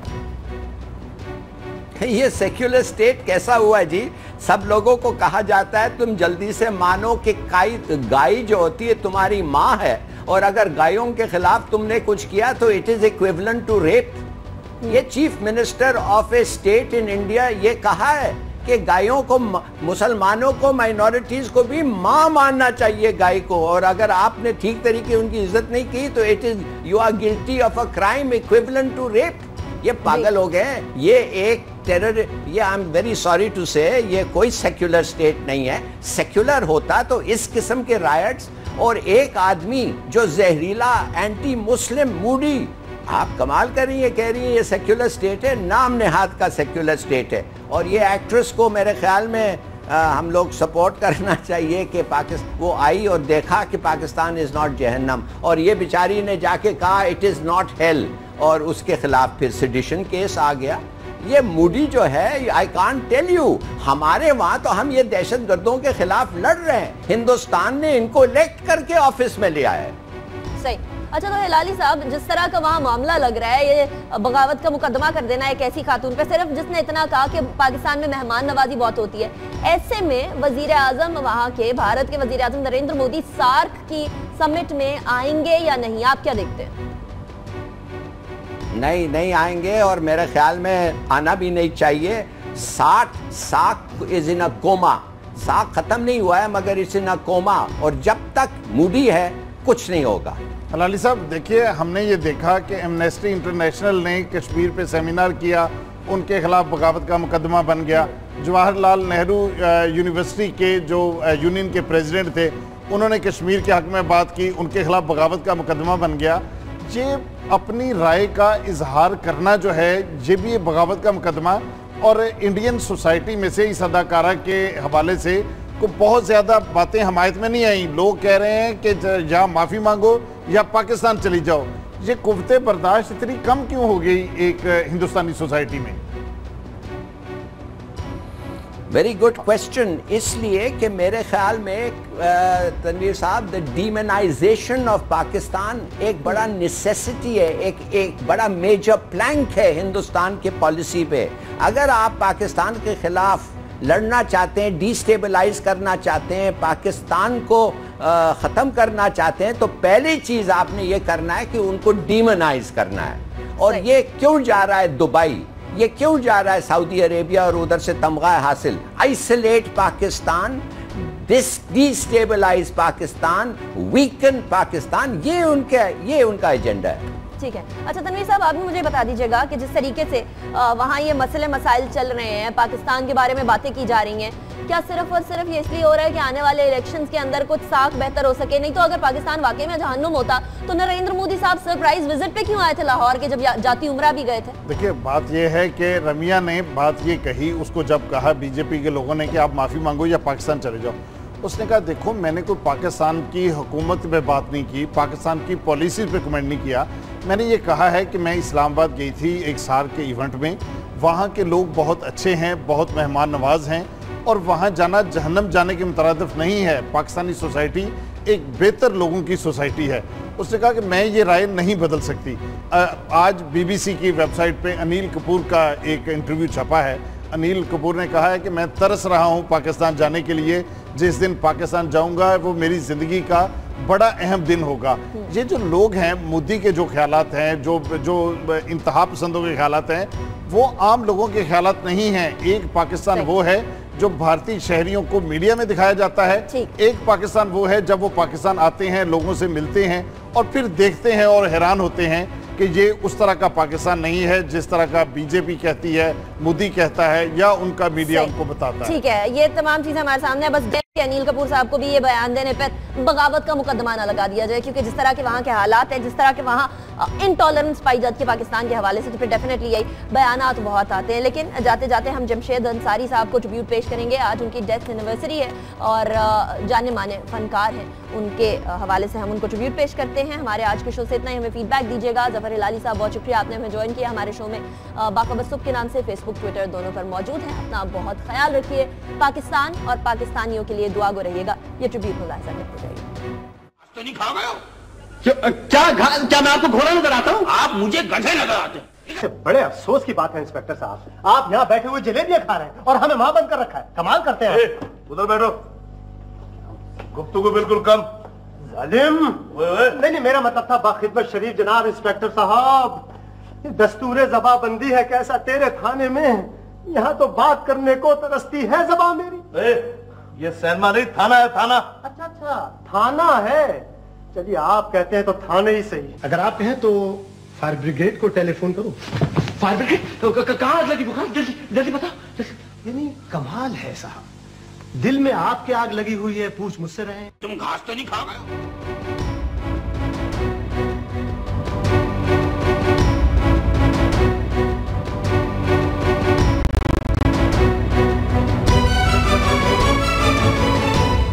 یہ سیکولر سٹیٹ کیسا ہوا ہے جی؟ سب لوگوں کو کہا جاتا ہے تم جلدی سے مانو کہ گائے جو ہوتی ہے تمہاری ماں ہے, اور اگر گایوں کے خلاف تم نے کچھ کیا تو it is equivalent to rape. یہ chief minister of a state in India یہ کہا ہے کہ گایوں کو, مسلمانوں کو, مائنورٹیز کو بھی ماں ماننا چاہیے گائے کو, اور اگر آپ نے ٹھیک طریقے ان کی عزت نہیں کی تو it is you are guilty of a crime equivalent to rape. یہ پاگل ہو گئے. یہ ایک ٹیرر, یہ I am very sorry to say, یہ کوئی سیکولر اسٹیٹ نہیں ہے. سیکولر ہوتا تو اس قسم کے رائٹس, اور ایک آدمی جو زہریلا اینٹی مسلم موڈی, آپ کمال کر رہی ہیں, کہہ رہی ہیں یہ سیکولر اسٹیٹ ہے, نام نہاد کا سیکولر اسٹیٹ ہے. اور یہ ایکٹریس کو میرے خیال میں ہم لوگ سپورٹ کرنا چاہیے کہ وہ آئی اور دیکھا کہ پاکستان از ناٹ جہنم, اور یہ بیچاری نے جا کے کہا اٹ از ناٹ ہیل, اور اس کے خلاف پھر سیڈیشن کیس آ گیا. یہ موڈی جو ہے, آئی کانٹ ٹیل یو, ہمارے وہاں تو ہم یہ دہشت گردوں کے خلاف لڑ رہے ہیں, ہندوستان نے ان کو الیکٹ کر کے آفس میں لیا ہے. صحیح. اچھا, تو ہلالی صاحب, جس طرح کا وہاں معاملہ لگ رہا ہے, یہ بغاوت کا مقدمہ کر دینا ایک ایسی خاتون پہ صرف جس نے اتنا کہا کہ پاکستان میں مہمان نوازی بہت ہوتی ہے, ایسے میں وزیر اعظم وہاں کے, بھارت کے وزیر اعظم نریندر مودی سارک کی سمٹ میں آئیں گے یا نہیں؟ آپ کیا دیکھتے ہیں؟ نہیں آئیں گے, اور میرے خیال میں آنا بھی نہیں چاہیے. ساک از ان اے کوما, ساک ختم نہیں ہوا ہے مگر از ان اے کوما, اور جب تک موڈی ہے کچھ نہیں ہوگا. ہلالی صاحب دیکھیے, ہم نے یہ دیکھا کہ ایمنسٹی انٹرنیشنل نے کشمیر پہ سیمینار کیا, ان کے خلاف بغاوت کا مقدمہ بن گیا. جواہر لال نہرو یونیورسٹی کے جو یونین کے پریزیڈنٹ تھے, انہوں نے کشمیر کے حق میں بات کی, ان کے خلاف بغاوت کا مقدمہ بن گیا. یہ اپنی رائے کا اظہار کرنا جو ہے, یہ بھی بغاوت کا مقدمہ. اور انڈین سوسائٹی میں سے اس اداکارہ کے حوالے سے کو بہت زیادہ باتیں حمایت میں نہیں آئیں. لوگ کہہ رہے ہیں کہ یا معافی مانگو یا پاکستان چلی جاؤ. یہ قوت برداشت اتنی کم کیوں ہو گئی ایک ہندوستانی سوسائٹی میں؟ Very good question. اس لیے کہ میرے خیال میں تنویر صاحب, دا ڈیمنائزیشن آف پاکستان ایک بڑا نیسیسٹی ہے, ایک بڑا میجر پلانک ہے ہندوستان کے پالیسی پہ. اگر آپ پاکستان کے خلاف لڑنا چاہتے ہیں, ڈی سٹیبلائز کرنا چاہتے ہیں, پاکستان کو ختم کرنا چاہتے ہیں, تو پہلی چیز آپ نے یہ کرنا ہے کہ ان کو ڈیمنائز کرنا ہے. اور یہ کیوں جا رہا ہے دبئی, یہ کیوں جا رہا ہے سعودی عربیہ اور ادھر سے تمغہ حاصل؟ Isolate Pakistan, destabilise Pakistan, weaken Pakistan, یہ ان کا ایجنڈا ہے. ٹھیک ہے. اچھا تنویر صاحب, آپ بھی مجھے بتا دیجیے گا کہ جس طریقے سے وہاں یہ مسئلے مسائل چل رہے ہیں, پاکستان کے بارے میں باتیں کی جا رہی ہیں, کیا صرف اور صرف یہ اس لیے ہو رہا ہے کہ آنے والے الیکشنز کے اندر کچھ ساکھ بہتر ہو سکے؟ نہیں تو اگر پاکستان واقعی میں جہنم ہوتا تو نریندر مودی صاحب سرپرائز وزٹ پہ کیوں آئے تھے لاہور کے, جب جاتی عمرہ بھی گئے تھے؟ دیکھیے بات یہ ہے کہ رمیا نے بات یہ کہی, اس کو جب کہا بی جے پی کے لوگوں نے کہ آپ معافی مانگو یا پاکستان چلے جاؤ, اس نے کہا دیکھو میں نے کوئی پاکستان کی حکومت پہ بات نہیں کی, پاکستان کی پالیسیز پہ کمنٹ نہیں کیا. میں نے یہ کہا ہے کہ میں اسلام آباد گئی تھی ایک سار کے ایونٹ میں, وہاں کے لوگ بہت اچھے ہیں, بہت مہمان نواز ہیں, اور وہاں جانا جہنم جانے کے مترادف نہیں ہے. پاکستانی سوسائٹی ایک بہتر لوگوں کی سوسائٹی ہے. اس نے کہا کہ میں یہ رائے نہیں بدل سکتی. آج بی بی سی کی ویب سائٹ پہ انیل کپور کا ایک انٹرویو چھپا ہے. انیل کپور نے کہا ہے کہ میں ترس رہا ہوں پاکستان جانے کے لیے, جس دن پاکستان جاؤں گا وہ میری زندگی کا بڑا اہم دن ہوگا. یہ جو لوگ ہیں, مودی کے جو خیالات ہیں, جو انتہا پسندوں کے خیالات ہیں, وہ عام لوگوں کے خیالات نہیں ہیں. ایک پاکستان وہ ہے جو بھارتی شہریوں کو میڈیا میں دکھایا جاتا ہے, ایک پاکستان وہ ہے جب وہ پاکستان آتے ہیں, لوگوں سے ملتے ہیں اور پھر دیکھتے ہیں اور حیران ہوتے ہیں کہ یہ اس طرح کا پاکستان نہیں ہے جس طرح کا بی جے پی کہتی ہے, مودی کہتا ہے, یا ان کا میڈیا ان کو بتاتا ہے. ٹھیک ہے, یہ تمام چیزیں ہمارے سامنے بس अनिल कपूर साहब को भी ये बयान देने पर बगावत का मुकदमा ना लगा दिया जाए, क्योंकि जिस तरह के वहाँ के हालात हैं, जिस तरह के वहाँ इनटॉलरेंस पाई जाती है पाकिस्तान के हवाले से, तो फिर डेफिनेटली यही बयानात बहुत आते हैं। लेकिन जाते जाते हम जमशेद अंसारी साहब को ट्रिब्यूट पेश करेंगे। आज उनकी डेथ एनिवर्सरी है और जाने माने फनकार हैं, उनके हवाले से हम उनको ट्रिब्यूट पेश करते हैं। हमारे आज के शो से इतना ही, हमें फीडबैक दीजिएगा। ज़फ़र हिलाली साहब बहुत शुक्रिया, आपने हमें ज्वाइन किया हमारे शो में। बाखबर सुबह के नाम से फेसबुक ट्विटर दोनों पर मौजूद हैं। अपना बहुत ख्याल रखिए। पाकिस्तान और पाकिस्तानियों के लिए दुआ गो रहिएगा। ये ट्रिब्यूट मुलाहिजा करते जाइए। तो नहीं खा गए हो? क्या मैं आपको घोड़ा नजर आता हूँ? आप मुझे गधे नजर आते हैं। बड़े अफसोस की बात है इंस्पेक्टर साहब, आप यहाँ बैठे हुए जलेबियां खा रहे हैं और हमें वहां बंद कर रखा है। कमाल करते हैं। उधर बैठो, गुफ्तगू बिल्कुल कम। जालिम। नहीं, मेरा मतलब था बाखिदमत शरीफ जनाब इंस्पेक्टर साहब, दस्तूर जबाबंदी है कैसा तेरे थाने में, यहाँ तो बात करने को तरसती है जबा मेरी। ये सैनमा नहीं, थाना है, थाना। अच्छा, थाना है। चलिए आप कहते हैं तो थाने ही सही। अगर आप कहें तो फायर ब्रिगेड को टेलीफोन करूं। फायर ब्रिगेड कहाँ आग लगी? बुखार जल्दी बता। यानी कमाल है साहब, दिल में आपके आग लगी हुई है, पूछ मुझसे रहे। तुम घास तो नहीं खा गए?